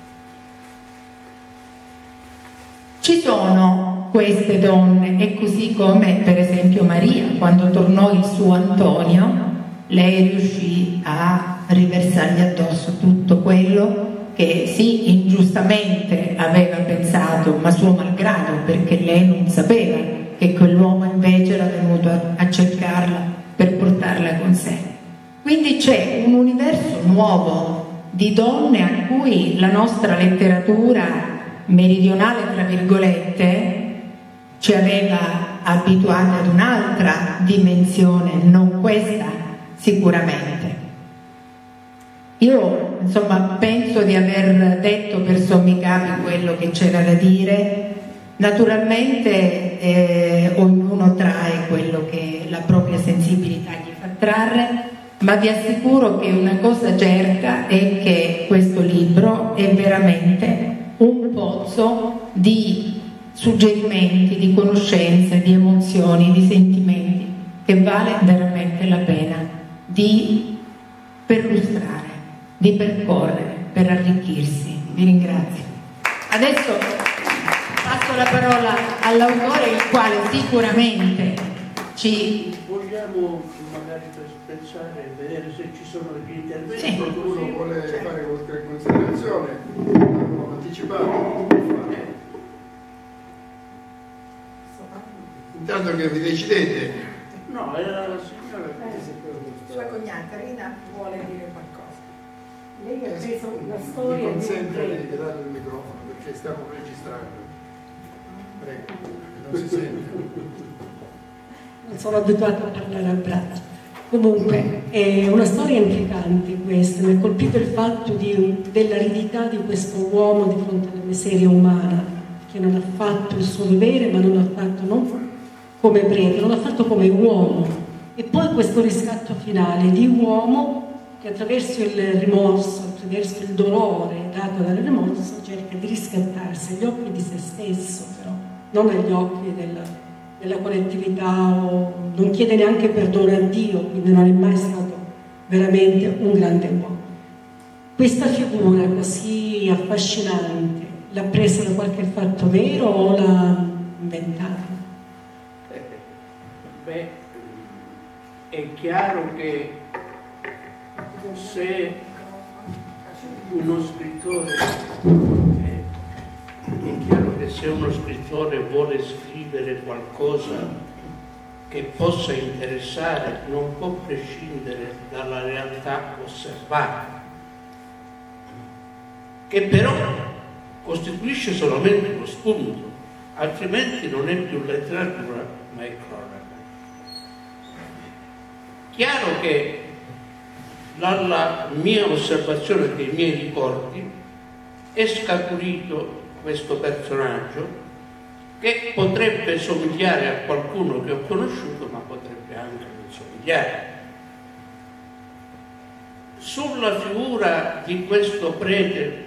Ci sono queste donne, e così come per esempio Maria, quando tornò il suo Antonio, lei riuscì a riversargli addosso tutto quello che sì, ingiustamente aveva pensato, ma suo malgrado, perché lei non sapeva che quell'uomo invece era venuto a, a cercarla per portarla con sé. Quindi c'è un universo nuovo di donne a cui la nostra letteratura meridionale, tra virgolette, ci aveva abituati ad un'altra dimensione, non questa sicuramente. Io, insomma, penso di aver detto per sommi capi quello che c'era da dire. Naturalmente eh, ognuno trae quello che la propria sensibilità gli fa trarre, ma vi assicuro che una cosa certa è che questo libro è veramente un pozzo di suggerimenti, di conoscenze, di emozioni, di sentimenti, che vale veramente la pena di perlustrare, di percorrere, per arricchirsi. Vi ringrazio. Adesso passo la parola all'autore, il quale sicuramente ci... Vogliamo magari per spezzare e vedere se ci sono degli interventi. Se qualcuno vuole fare qualche considerazione, l'ho anticipato. Intanto che vi decidete. No, era la signora che... Sua cognata Rina vuole dire qualcosa. Lei ha preso la storia mi consente di... di dare il microfono perché stiamo registrando. Prego, non si sente. Non sono abituata a parlare a braccio. Comunque è una storia intrigante questa, mi ha colpito il fatto di, dell'aridità di questo uomo di fronte alla miseria umana, che non ha fatto il suo dovere, ma non l'ha fatto non come prete, non l'ha fatto come uomo. E poi questo riscatto finale di uomo che attraverso il rimorso, attraverso il dolore dato dal rimorso, cerca di riscattarsi agli occhi di se stesso, però non agli occhi della, della collettività, o non chiede neanche perdono a Dio, quindi non è mai stato veramente un grande uomo. Questa figura così affascinante l'ha presa da qualche fatto vero o l'ha inventata? Beh, è chiaro che se uno scrittore eh, è chiaro che se uno scrittore vuole scrivere qualcosa che possa interessare, non può prescindere dalla realtà osservata, che però costituisce solamente lo spunto, altrimenti non è più letteratura ma è cronaca. Chiaro che dalla mia osservazione dei miei ricordi è scaturito questo personaggio che potrebbe somigliare a qualcuno che ho conosciuto, ma potrebbe anche non somigliare. Sulla figura di questo prete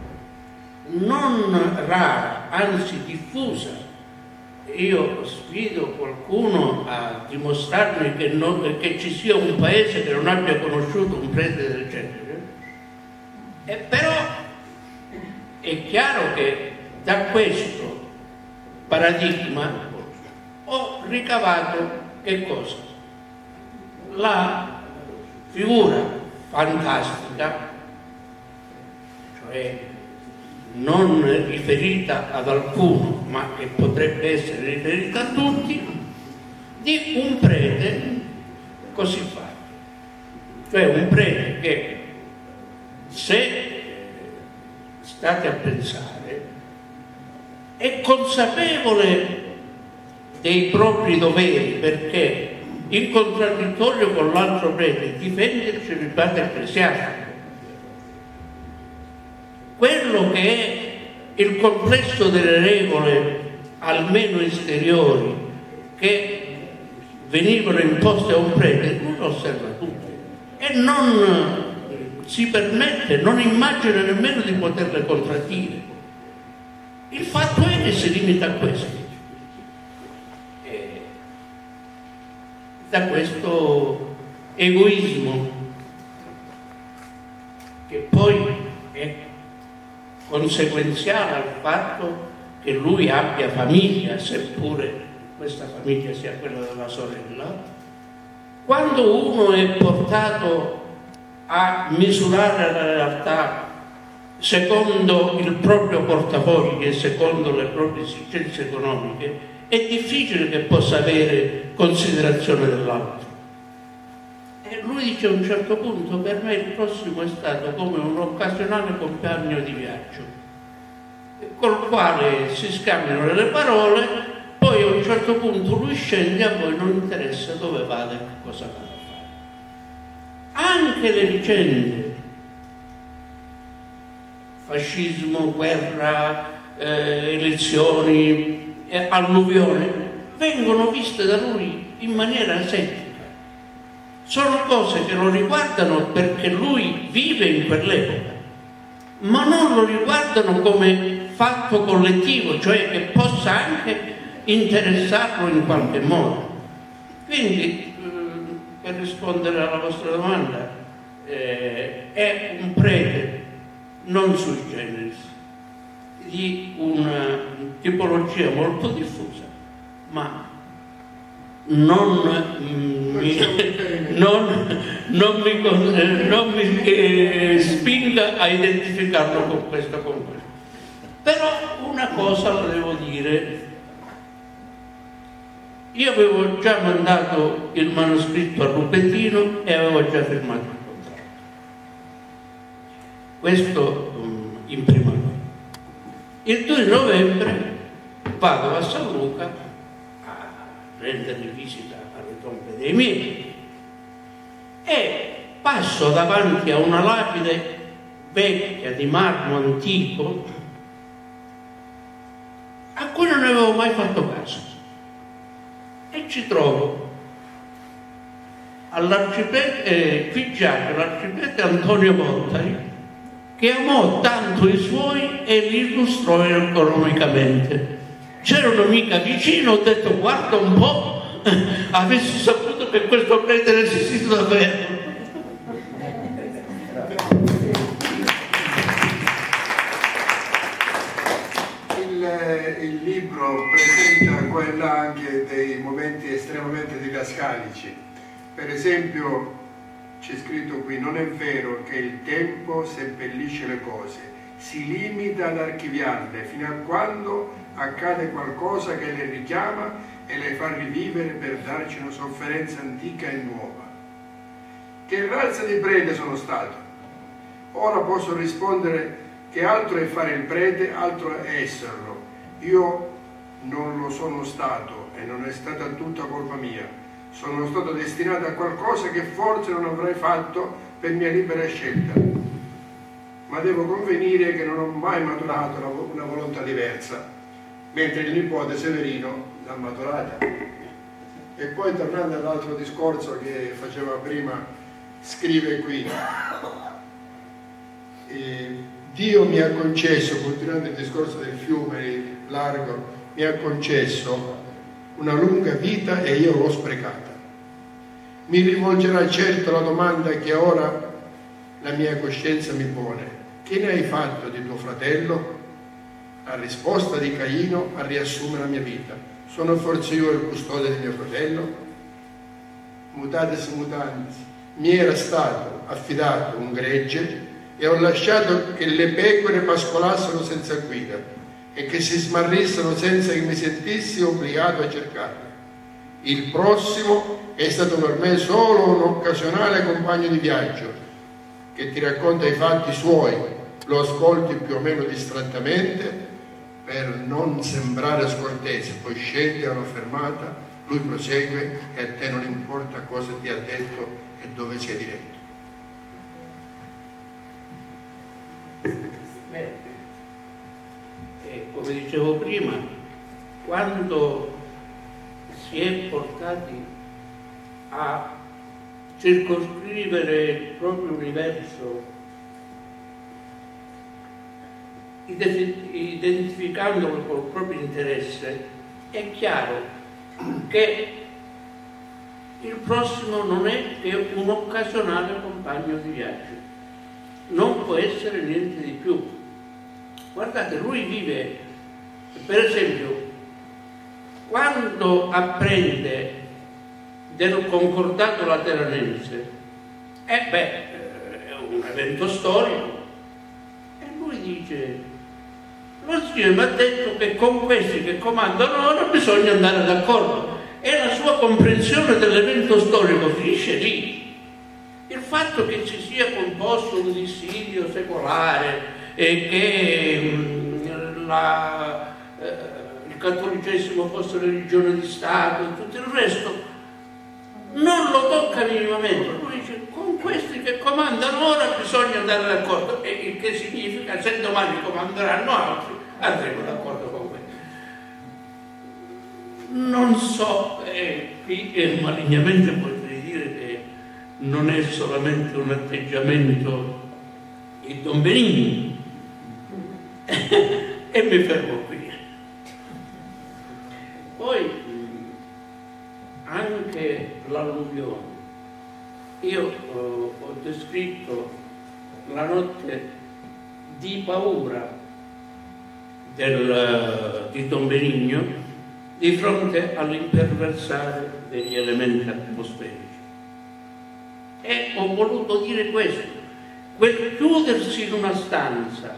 non rara, anzi diffusa, io sfido qualcuno a dimostrarmi che, non, che ci sia un paese che non abbia conosciuto un prete del genere. E però è chiaro che da questo paradigma ho ricavato che cosa? La figura fantastica, cioè non riferita ad alcuno, ma che potrebbe essere riferita a tutti, di un prete così fatto. Cioè un prete che, se state a pensare, è consapevole dei propri doveri, perché in contraddittorio con l'altro prete difende il celibato ecclesiastico. Quello che è il complesso delle regole, almeno esteriori, che venivano imposte a un prete, lui lo osserva tutto e non si permette, non immagina nemmeno di poterle contraddire. Il fatto è che si limita a questo. E da questo egoismo, che poi è conseguenziale al fatto che lui abbia famiglia, seppure questa famiglia sia quella della sorella, quando uno è portato a misurare la realtà secondo il proprio portafoglio e secondo le proprie esigenze economiche, è difficile che possa avere considerazione dell'altro. E lui dice a un certo punto: per me il prossimo è stato come un occasionale compagno di viaggio, col quale si scambiano le parole, poi a un certo punto lui scende, a voi non interessa dove vada e che cosa vada a fare. Anche le vicende, fascismo, guerra, eh, elezioni, eh, alluvione, vengono viste da lui in maniera asettica. Sono cose che lo riguardano perché lui vive in quell'epoca, ma non lo riguardano come fatto collettivo, cioè che possa anche interessarlo in qualche modo. Quindi, per rispondere alla vostra domanda, eh, è un prete non sui generis, di una tipologia molto diffusa, ma non mi, non, non mi, non mi eh, spinga a identificarlo con questo con questo. Però una cosa la devo dire: io avevo già mandato il manoscritto a Rubentino e avevo già firmato il contratto. Questo um, in prima luogo. Il due novembre vado a San Luca a rendere visita alle tombe dei miei, e passo davanti a una lapide vecchia di marmo antico a cui non avevo mai fatto caso, e ci trovo all'arcipete eh, qui giace l'arcipete Antonio Montari, che amò tanto i suoi e li illustrò economicamente. C'era un'amica vicino, ho detto guarda un po', avessi saputo che questo prete era esistito davvero. Il, il libro presenta quella anche dei momenti estremamente didascalici. Per esempio c'è scritto qui: non è vero che il tempo seppellisce le cose, si limita ad archiviarle fino a quando accade qualcosa che le richiama e le fa rivivere per darci una sofferenza antica e nuova. Che razza di prete sono stato? Ora posso rispondere che altro è fare il prete, altro è esserlo. Io non lo sono stato e non è stata tutta colpa mia. Sono stato destinato a qualcosa che forse non avrei fatto per mia libera scelta, ma devo convenire che non ho mai maturato una volontà diversa, mentre il nipote Severino l'ha maturata. E poi, tornando all'altro discorso che faceva prima, scrive qui: eh, Dio mi ha concesso, continuando il discorso del fiume largo, mi ha concesso una lunga vita e io l'ho sprecata. Mi rivolgerà certo la domanda che ora la mia coscienza mi pone: che ne hai fatto di tuo fratello? La risposta di Caino a riassume la mia vita: sono forse io il custode di mio fratello? Mutatis mutandis, mi era stato affidato un gregge e ho lasciato che le pecore pascolassero senza guida e che si smarrissero senza che mi sentissi obbligato a cercarle. Il prossimo è stato per me solo un occasionale compagno di viaggio che ti racconta i fatti suoi, lo ascolti più o meno distrattamente per non sembrare scortese, poi scendi a una fermata, lui prosegue e a te non importa cosa ti ha detto e dove sia diretto. Beh, eh, come dicevo prima, quando si è portati a circoscrivere il proprio universo, identificandolo col proprio interesse, è chiaro che il prossimo non è che un occasionale compagno di viaggio, non può essere niente di più. Guardate, lui vive, per esempio, quando apprende del concordato lateranense, eh beh, è un evento storico, e lui dice: lo zio mi ha detto che con questi che comandano ora bisogna andare d'accordo, e la sua comprensione dell'evento storico finisce lì. Il fatto che ci sia composto un dissidio secolare e che mh, la, eh, il cattolicesimo fosse religione di Stato e tutto il resto non lo tocca minimamente. Lui dice: con questi che comandano ora bisogna andare d'accordo, e il che significa se domani comanderanno altri andremo d'accordo con questo. Non so, eh, qui eh, malignamente potrei dire che non è solamente un atteggiamento di Don Benigno e mi fermo qui. Poi anche l'alluvione. Io eh, ho descritto la notte di paura del, di Don Benigno di fronte all'imperversare degli elementi atmosferici. E ho voluto dire questo: quel chiudersi in una stanza,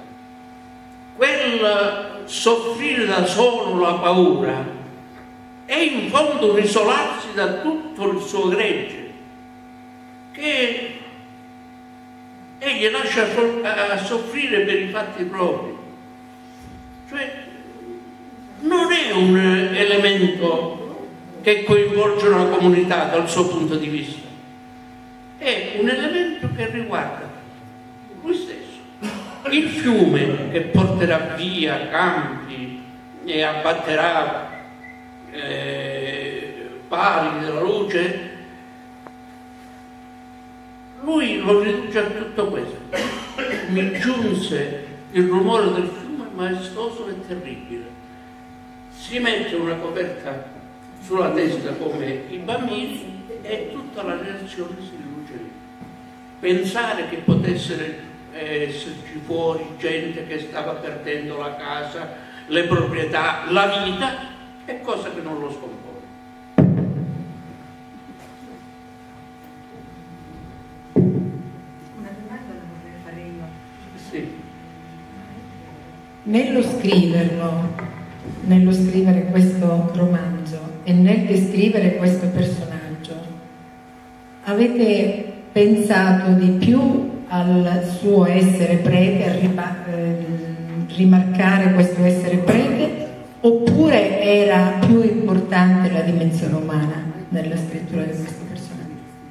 quel soffrire da solo la paura, è in fondo un isolarsi da tutto il suo gregge, che egli lascia a soffrire per i fatti propri. Cioè, non è un elemento che coinvolge una comunità dal suo punto di vista, è un elemento che riguarda lui stesso. Il fiume che porterà via campi e abbatterà eh, pali della luce, lui lo riduce a tutto questo. Mi giunse il rumore del fiume maestoso e terribile. Si mette una coperta sulla testa come i bambini e tutta la reazione si riduce lì. Pensare che potesse esserci fuori gente che stava perdendo la casa, le proprietà, la vita, è cosa che non lo scompone. Una domanda la vorrei fare io. Sì. Nello scriverlo, nello scrivere questo romanzo e nel descrivere questo personaggio, avete pensato di più al suo essere prete, a riba- eh, rimarcare questo essere prete, oppure era più importante la dimensione umana nella scrittura di questo personaggio?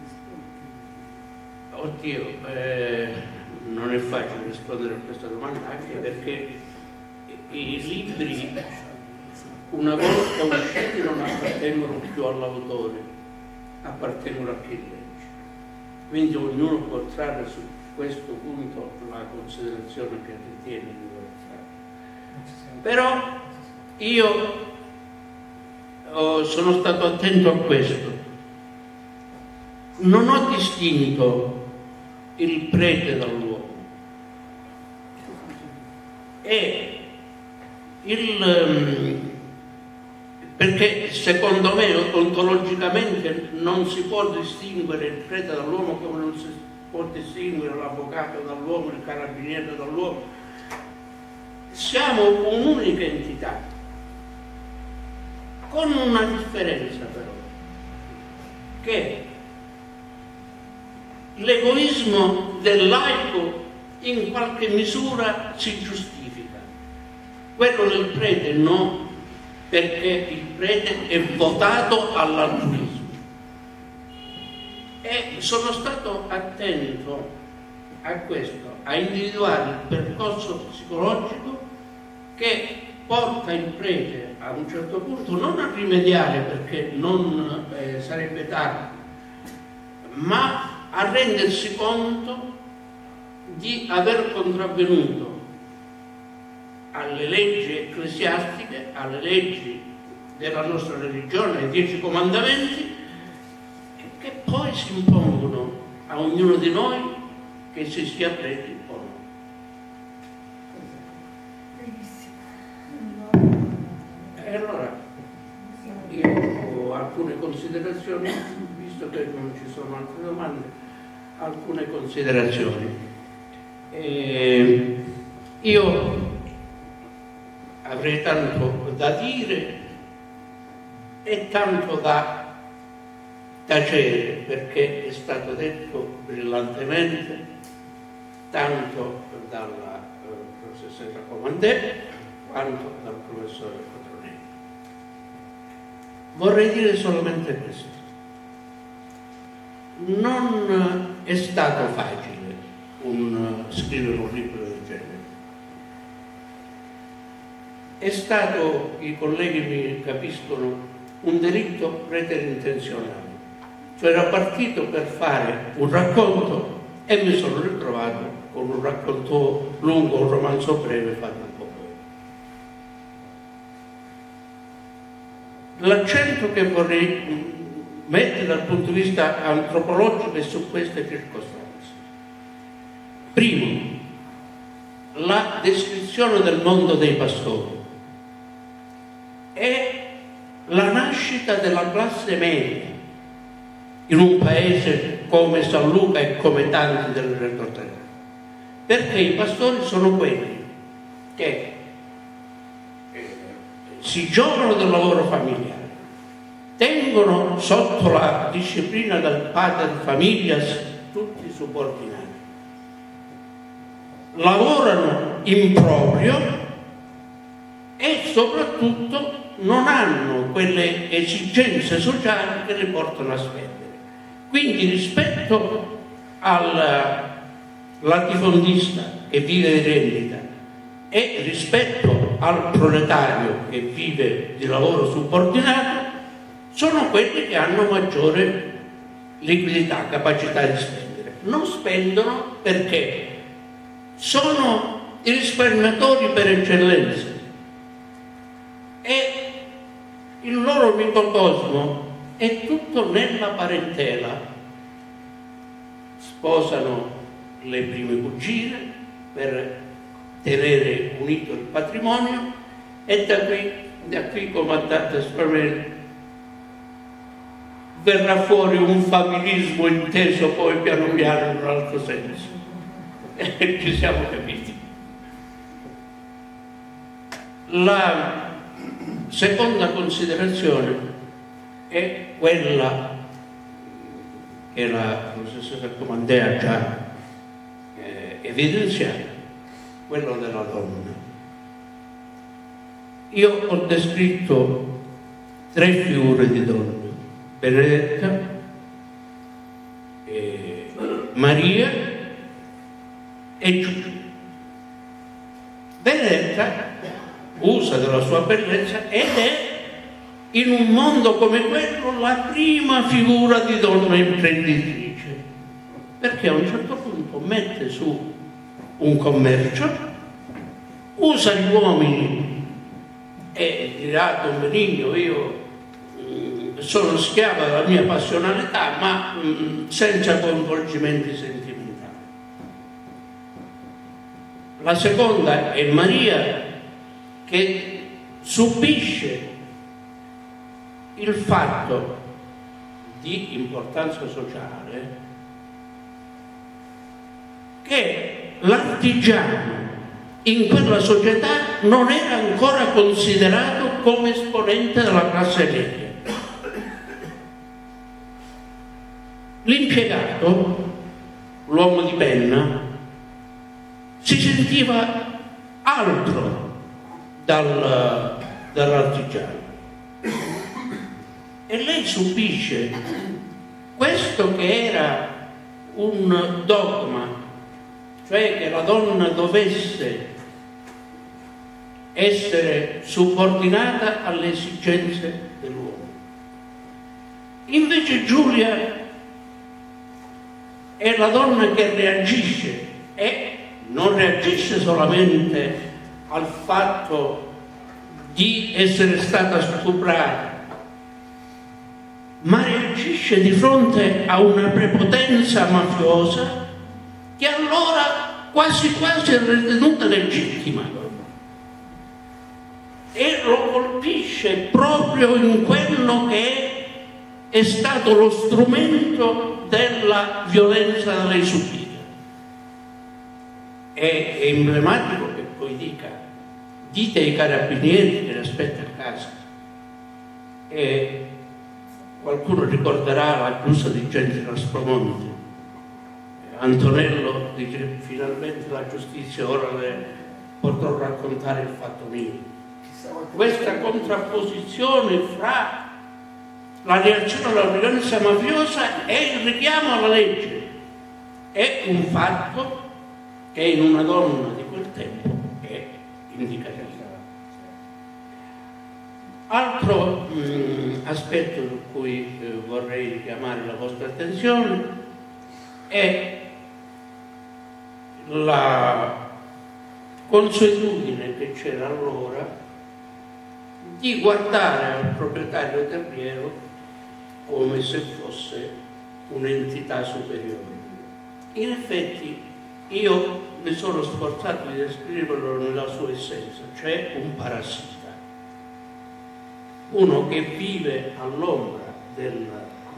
Oddio, eh, non è facile rispondere a questa domanda, anche perché i libri, una volta usciti, non appartengono più all'autore, appartengono a chi legge. Quindi ognuno può trarre su questo punto la considerazione che ritiene di voler fare. Però io oh, sono stato attento a questo. Non ho distinto il prete dall'uomo. E il... perché secondo me ontologicamente non si può distinguere il prete dall'uomo come non si può distinguere l'avvocato dall'uomo, il carabiniere dall'uomo. Siamo un'unica entità, con una differenza però, che l'egoismo del laico in qualche misura si giustifica, quello del prete no, perché il prete è votato all'altruismo. E sono stato attento a questo, a individuare il percorso psicologico che porta il prete a un certo punto non a rimediare, perché non eh, sarebbe tardi, ma a rendersi conto di aver contravvenuto alle leggi ecclesiastiche, alle leggi della nostra religione, ai dieci comandamenti, che poi si impongono a ognuno di noi, che si sia preti o no. E allora io ho alcune considerazioni, visto che non ci sono altre domande, alcune considerazioni. E io avrei tanto da dire e tanto da tacere, perché è stato detto brillantemente tanto dalla eh, professoressa Comandè quanto dal professore Cotronelli. Vorrei dire solamente questo: non è stato facile un, scrivere un libro del genere. È stato, i colleghi mi capiscono, un delitto preterintenzionale. Cioè ero partito per fare un racconto e mi sono ritrovato con un racconto lungo, un romanzo breve fatto un po' breve. L'accento che vorrei mettere dal punto di vista antropologico è su queste circostanze. Primo, la descrizione del mondo dei pastori è la nascita della classe media in un paese come San Luca e come tanti del retroterra, perché i pastori sono quelli che eh, si giocano del lavoro familiare, tengono sotto la disciplina del pater familias tutti i subordinati, lavorano in proprio e soprattutto non hanno quelle esigenze sociali che li portano a spendere. Quindi rispetto al latifondista che vive di rendita e rispetto al proletario che vive di lavoro subordinato, sono quelli che hanno maggiore liquidità, capacità di spendere. Non spendono perché sono i risparmiatori per eccellenza e il loro microcosmo è tutto nella parentela. Sposano le prime cugine per tenere unito il patrimonio e da qui, da qui comandante Sprameri, verrà fuori un familismo inteso poi piano piano in un altro senso. E ci siamo capiti. La seconda considerazione è quella che la professoressa Comandè ha già eh, evidenziato, quello della donna. Io ho descritto tre figure di donne: Benedetta, eh, Maria e Giulia. Benedetta usa della sua bellezza ed è, in un mondo come quello, la prima figura di donna imprenditrice, perché a un certo punto mette su un commercio, usa gli uomini e dirà Don Benigno: io mh, sono schiava della mia passionalità, ma mh, senza coinvolgimenti sentimentali. La seconda è Maria, che subisce il fatto di importanza sociale che l'artigiano in quella società non era ancora considerato come esponente della classe media. L'impiegato, l'uomo di penna, si sentiva altro dal, dall'artigiano. E lei subisce questo che era un dogma, cioè che la donna dovesse essere subordinata alle esigenze dell'uomo. Invece Giulia è la donna che reagisce, e non reagisce solamente al fatto di essere stata stuprata, ma reagisce di fronte a una prepotenza mafiosa che allora quasi quasi è ritenuta legittima, e lo colpisce proprio in quello che è stato lo strumento della violenza da lei subita. È, è emblematico che poi dica: dite ai carabinieri che le aspetta a casa. E qualcuno ricorderà l'accusa di Gentil Aspromonte. Antonello dice: finalmente la giustizia ora le potrò raccontare il fatto mio. Questa contrapposizione fra la reazione alla violenza mafiosa e il richiamo alla legge è un fatto che in una donna di quel tempo è indicativo. Altro mh, aspetto su cui eh, vorrei richiamare la vostra attenzione è la consuetudine che c'era allora di guardare al proprietario terriero come se fosse un'entità superiore. In effetti io mi sono sforzato di descriverlo nella sua essenza, cioè un parassita, uno che vive all'ombra del,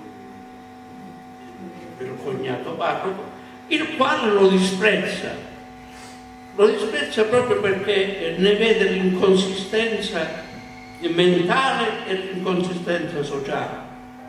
del cognato parroco, il quale lo disprezza, lo disprezza proprio perché ne vede l'inconsistenza mentale e l'inconsistenza sociale.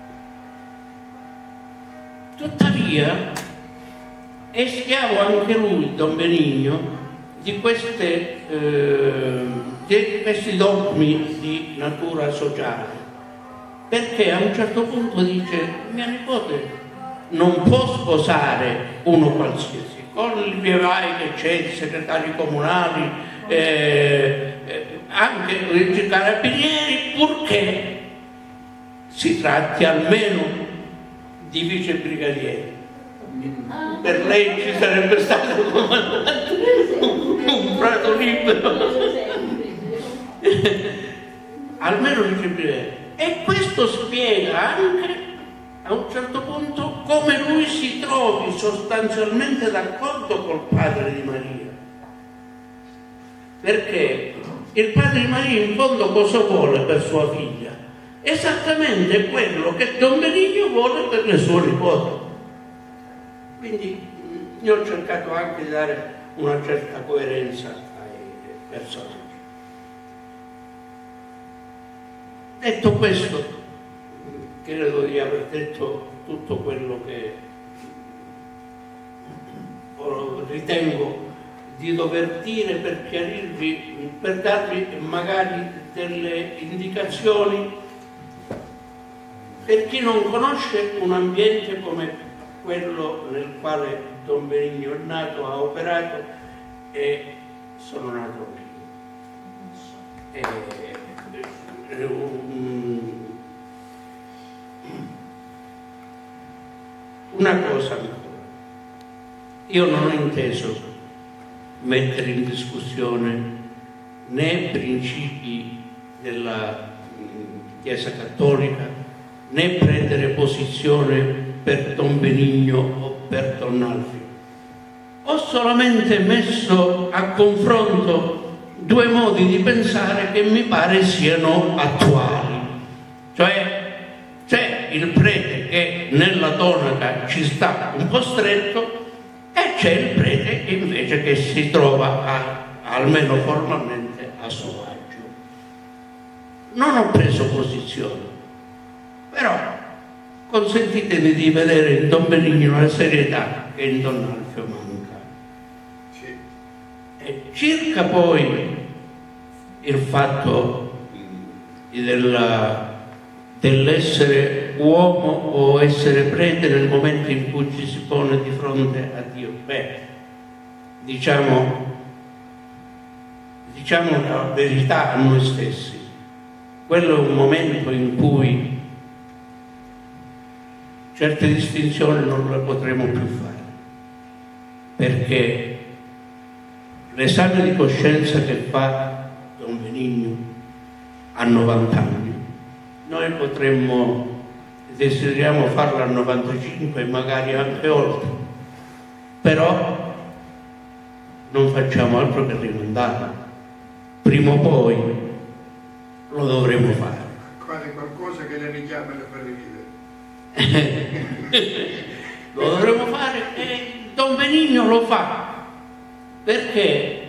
Tuttavia è schiavo anche lui, Don Benigno, di queste eh, di questi dogmi di natura sociale, perché a un certo punto dice: mia nipote non può sposare uno qualsiasi, con il vivai che c'è, i segretari comunali, eh, eh, anche i carabinieri, purché si tratti almeno di vice brigadiere. Per lei ci sarebbe stato un prato libero, almeno vice brigadiere. E questo spiega anche a un certo punto come lui si trovi sostanzialmente d'accordo col padre di Maria, perché il padre di Maria in fondo cosa vuole per sua figlia? Esattamente quello che Don Benigno vuole per le sue nipoti. Quindi io ho cercato anche di dare una certa coerenza ai personaggi. Detto questo, credo di aver detto tutto quello che ritengo di dover dire per chiarirvi, per darvi magari delle indicazioni per chi non conosce un ambiente come quello nel quale Don Benigno è nato, ha operato, e sono nato anch'io. E, um, una cosa ancora, io non ho inteso mettere in discussione né principi della Chiesa Cattolica, né prendere posizione per Don Benigno o per Don Alfio. Ho solamente messo a confronto due modi di pensare che mi pare siano attuali. Cioè, c'è il prete che nella tonaca ci sta un po' stretto e c'è il prete che invece che si trova a, almeno formalmente a suo agio. Non ho preso posizione, però consentitemi di vedere in Don Benigno una serietà che in Don Alfio manca. Sì. E circa poi il fatto della, dell'essere uomo o essere prete nel momento in cui ci si pone di fronte a Dio, beh, diciamo, diciamo la verità a noi stessi. Quello è un momento in cui certe distinzioni non le potremo più fare, perché l'esame di coscienza che fa Don Benigno a novanta anni, noi potremmo, desideriamo farlo a novantacinque e magari anche oltre, però non facciamo altro che rimandarlo. Prima o poi lo dovremo fare. Quale qualcosa che le richiama le fa rivivere. Lo dovremo fare, e Don Benigno lo fa, perché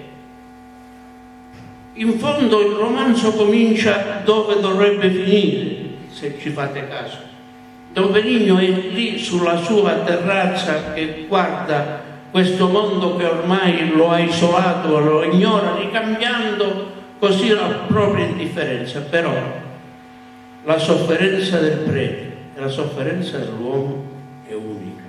in fondo il romanzo comincia dove dovrebbe finire, se ci fate caso. Don Benigno è lì sulla sua terrazza che guarda questo mondo che ormai lo ha isolato, lo ignora, ricambiando così la propria indifferenza. Però la sofferenza del prete e la sofferenza dell'uomo è unica,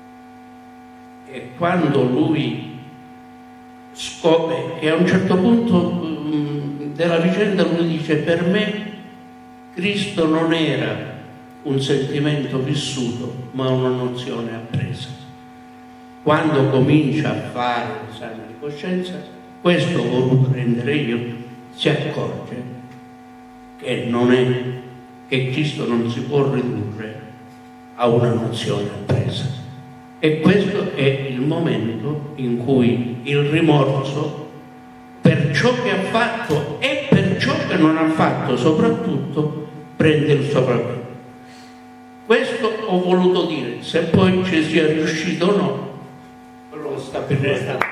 e quando lui scopre che a un certo punto mh, della vicenda lui dice: per me Cristo non era un sentimento vissuto ma una nozione appresa. Quando comincia a fare l'esame di coscienza, questo ho voluto rendere io, si accorge che non è che Cristo non si può ridurre a una nozione appresa. E questo è il momento in cui il rimorso per ciò che ha fatto e per ciò che non ha fatto soprattutto prende il sopravvento. Questo ho voluto dire, se poi ci sia riuscito o no, quello sta per restare.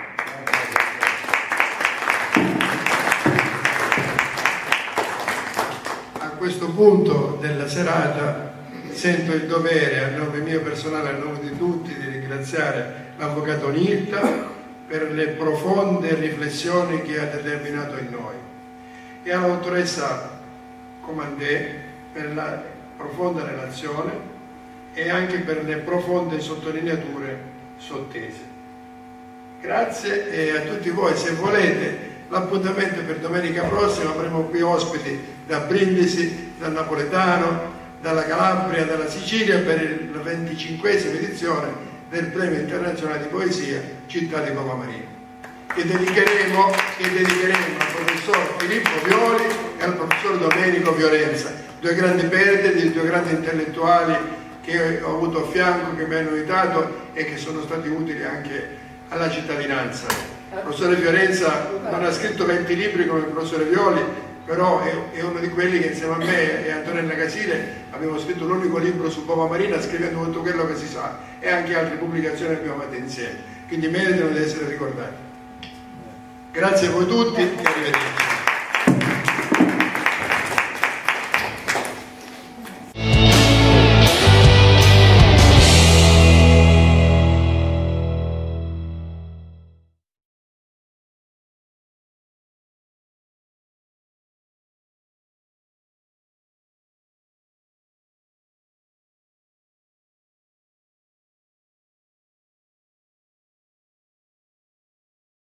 A questo punto della serata sento il dovere, a nome mio personale, a nome di tutti, di ringraziare l'avvocato Nirta per le profonde riflessioni che ha determinato in noi. e alla dottoressa Comandè per la profonda relazione e anche per le profonde sottolineature sottese. Grazie e a tutti voi. Se volete l'appuntamento per domenica prossima, avremo qui ospiti da Brindisi, dal Napoletano, dalla Calabria, dalla Sicilia per la venticinquesima edizione del Premio Internazionale di Poesia Città di Pova Marina, che dedicheremo, che dedicheremo al professor Filippo Violi e al professor Domenico Violenza, due grandi perdite, due grandi intellettuali che ho avuto a fianco, che mi hanno aiutato e che sono stati utili anche alla cittadinanza. Il professore Violenza non ha scritto venti libri come il professore Violi, però è, è uno di quelli che insieme a me e a Antonella Casile abbiamo scritto l'unico libro su Pova Marina, scrivendo tutto quello che si sa, e anche altre pubblicazioni abbiamo fatte insieme, quindi meritano di essere ricordati. Grazie a voi tutti e arrivederci.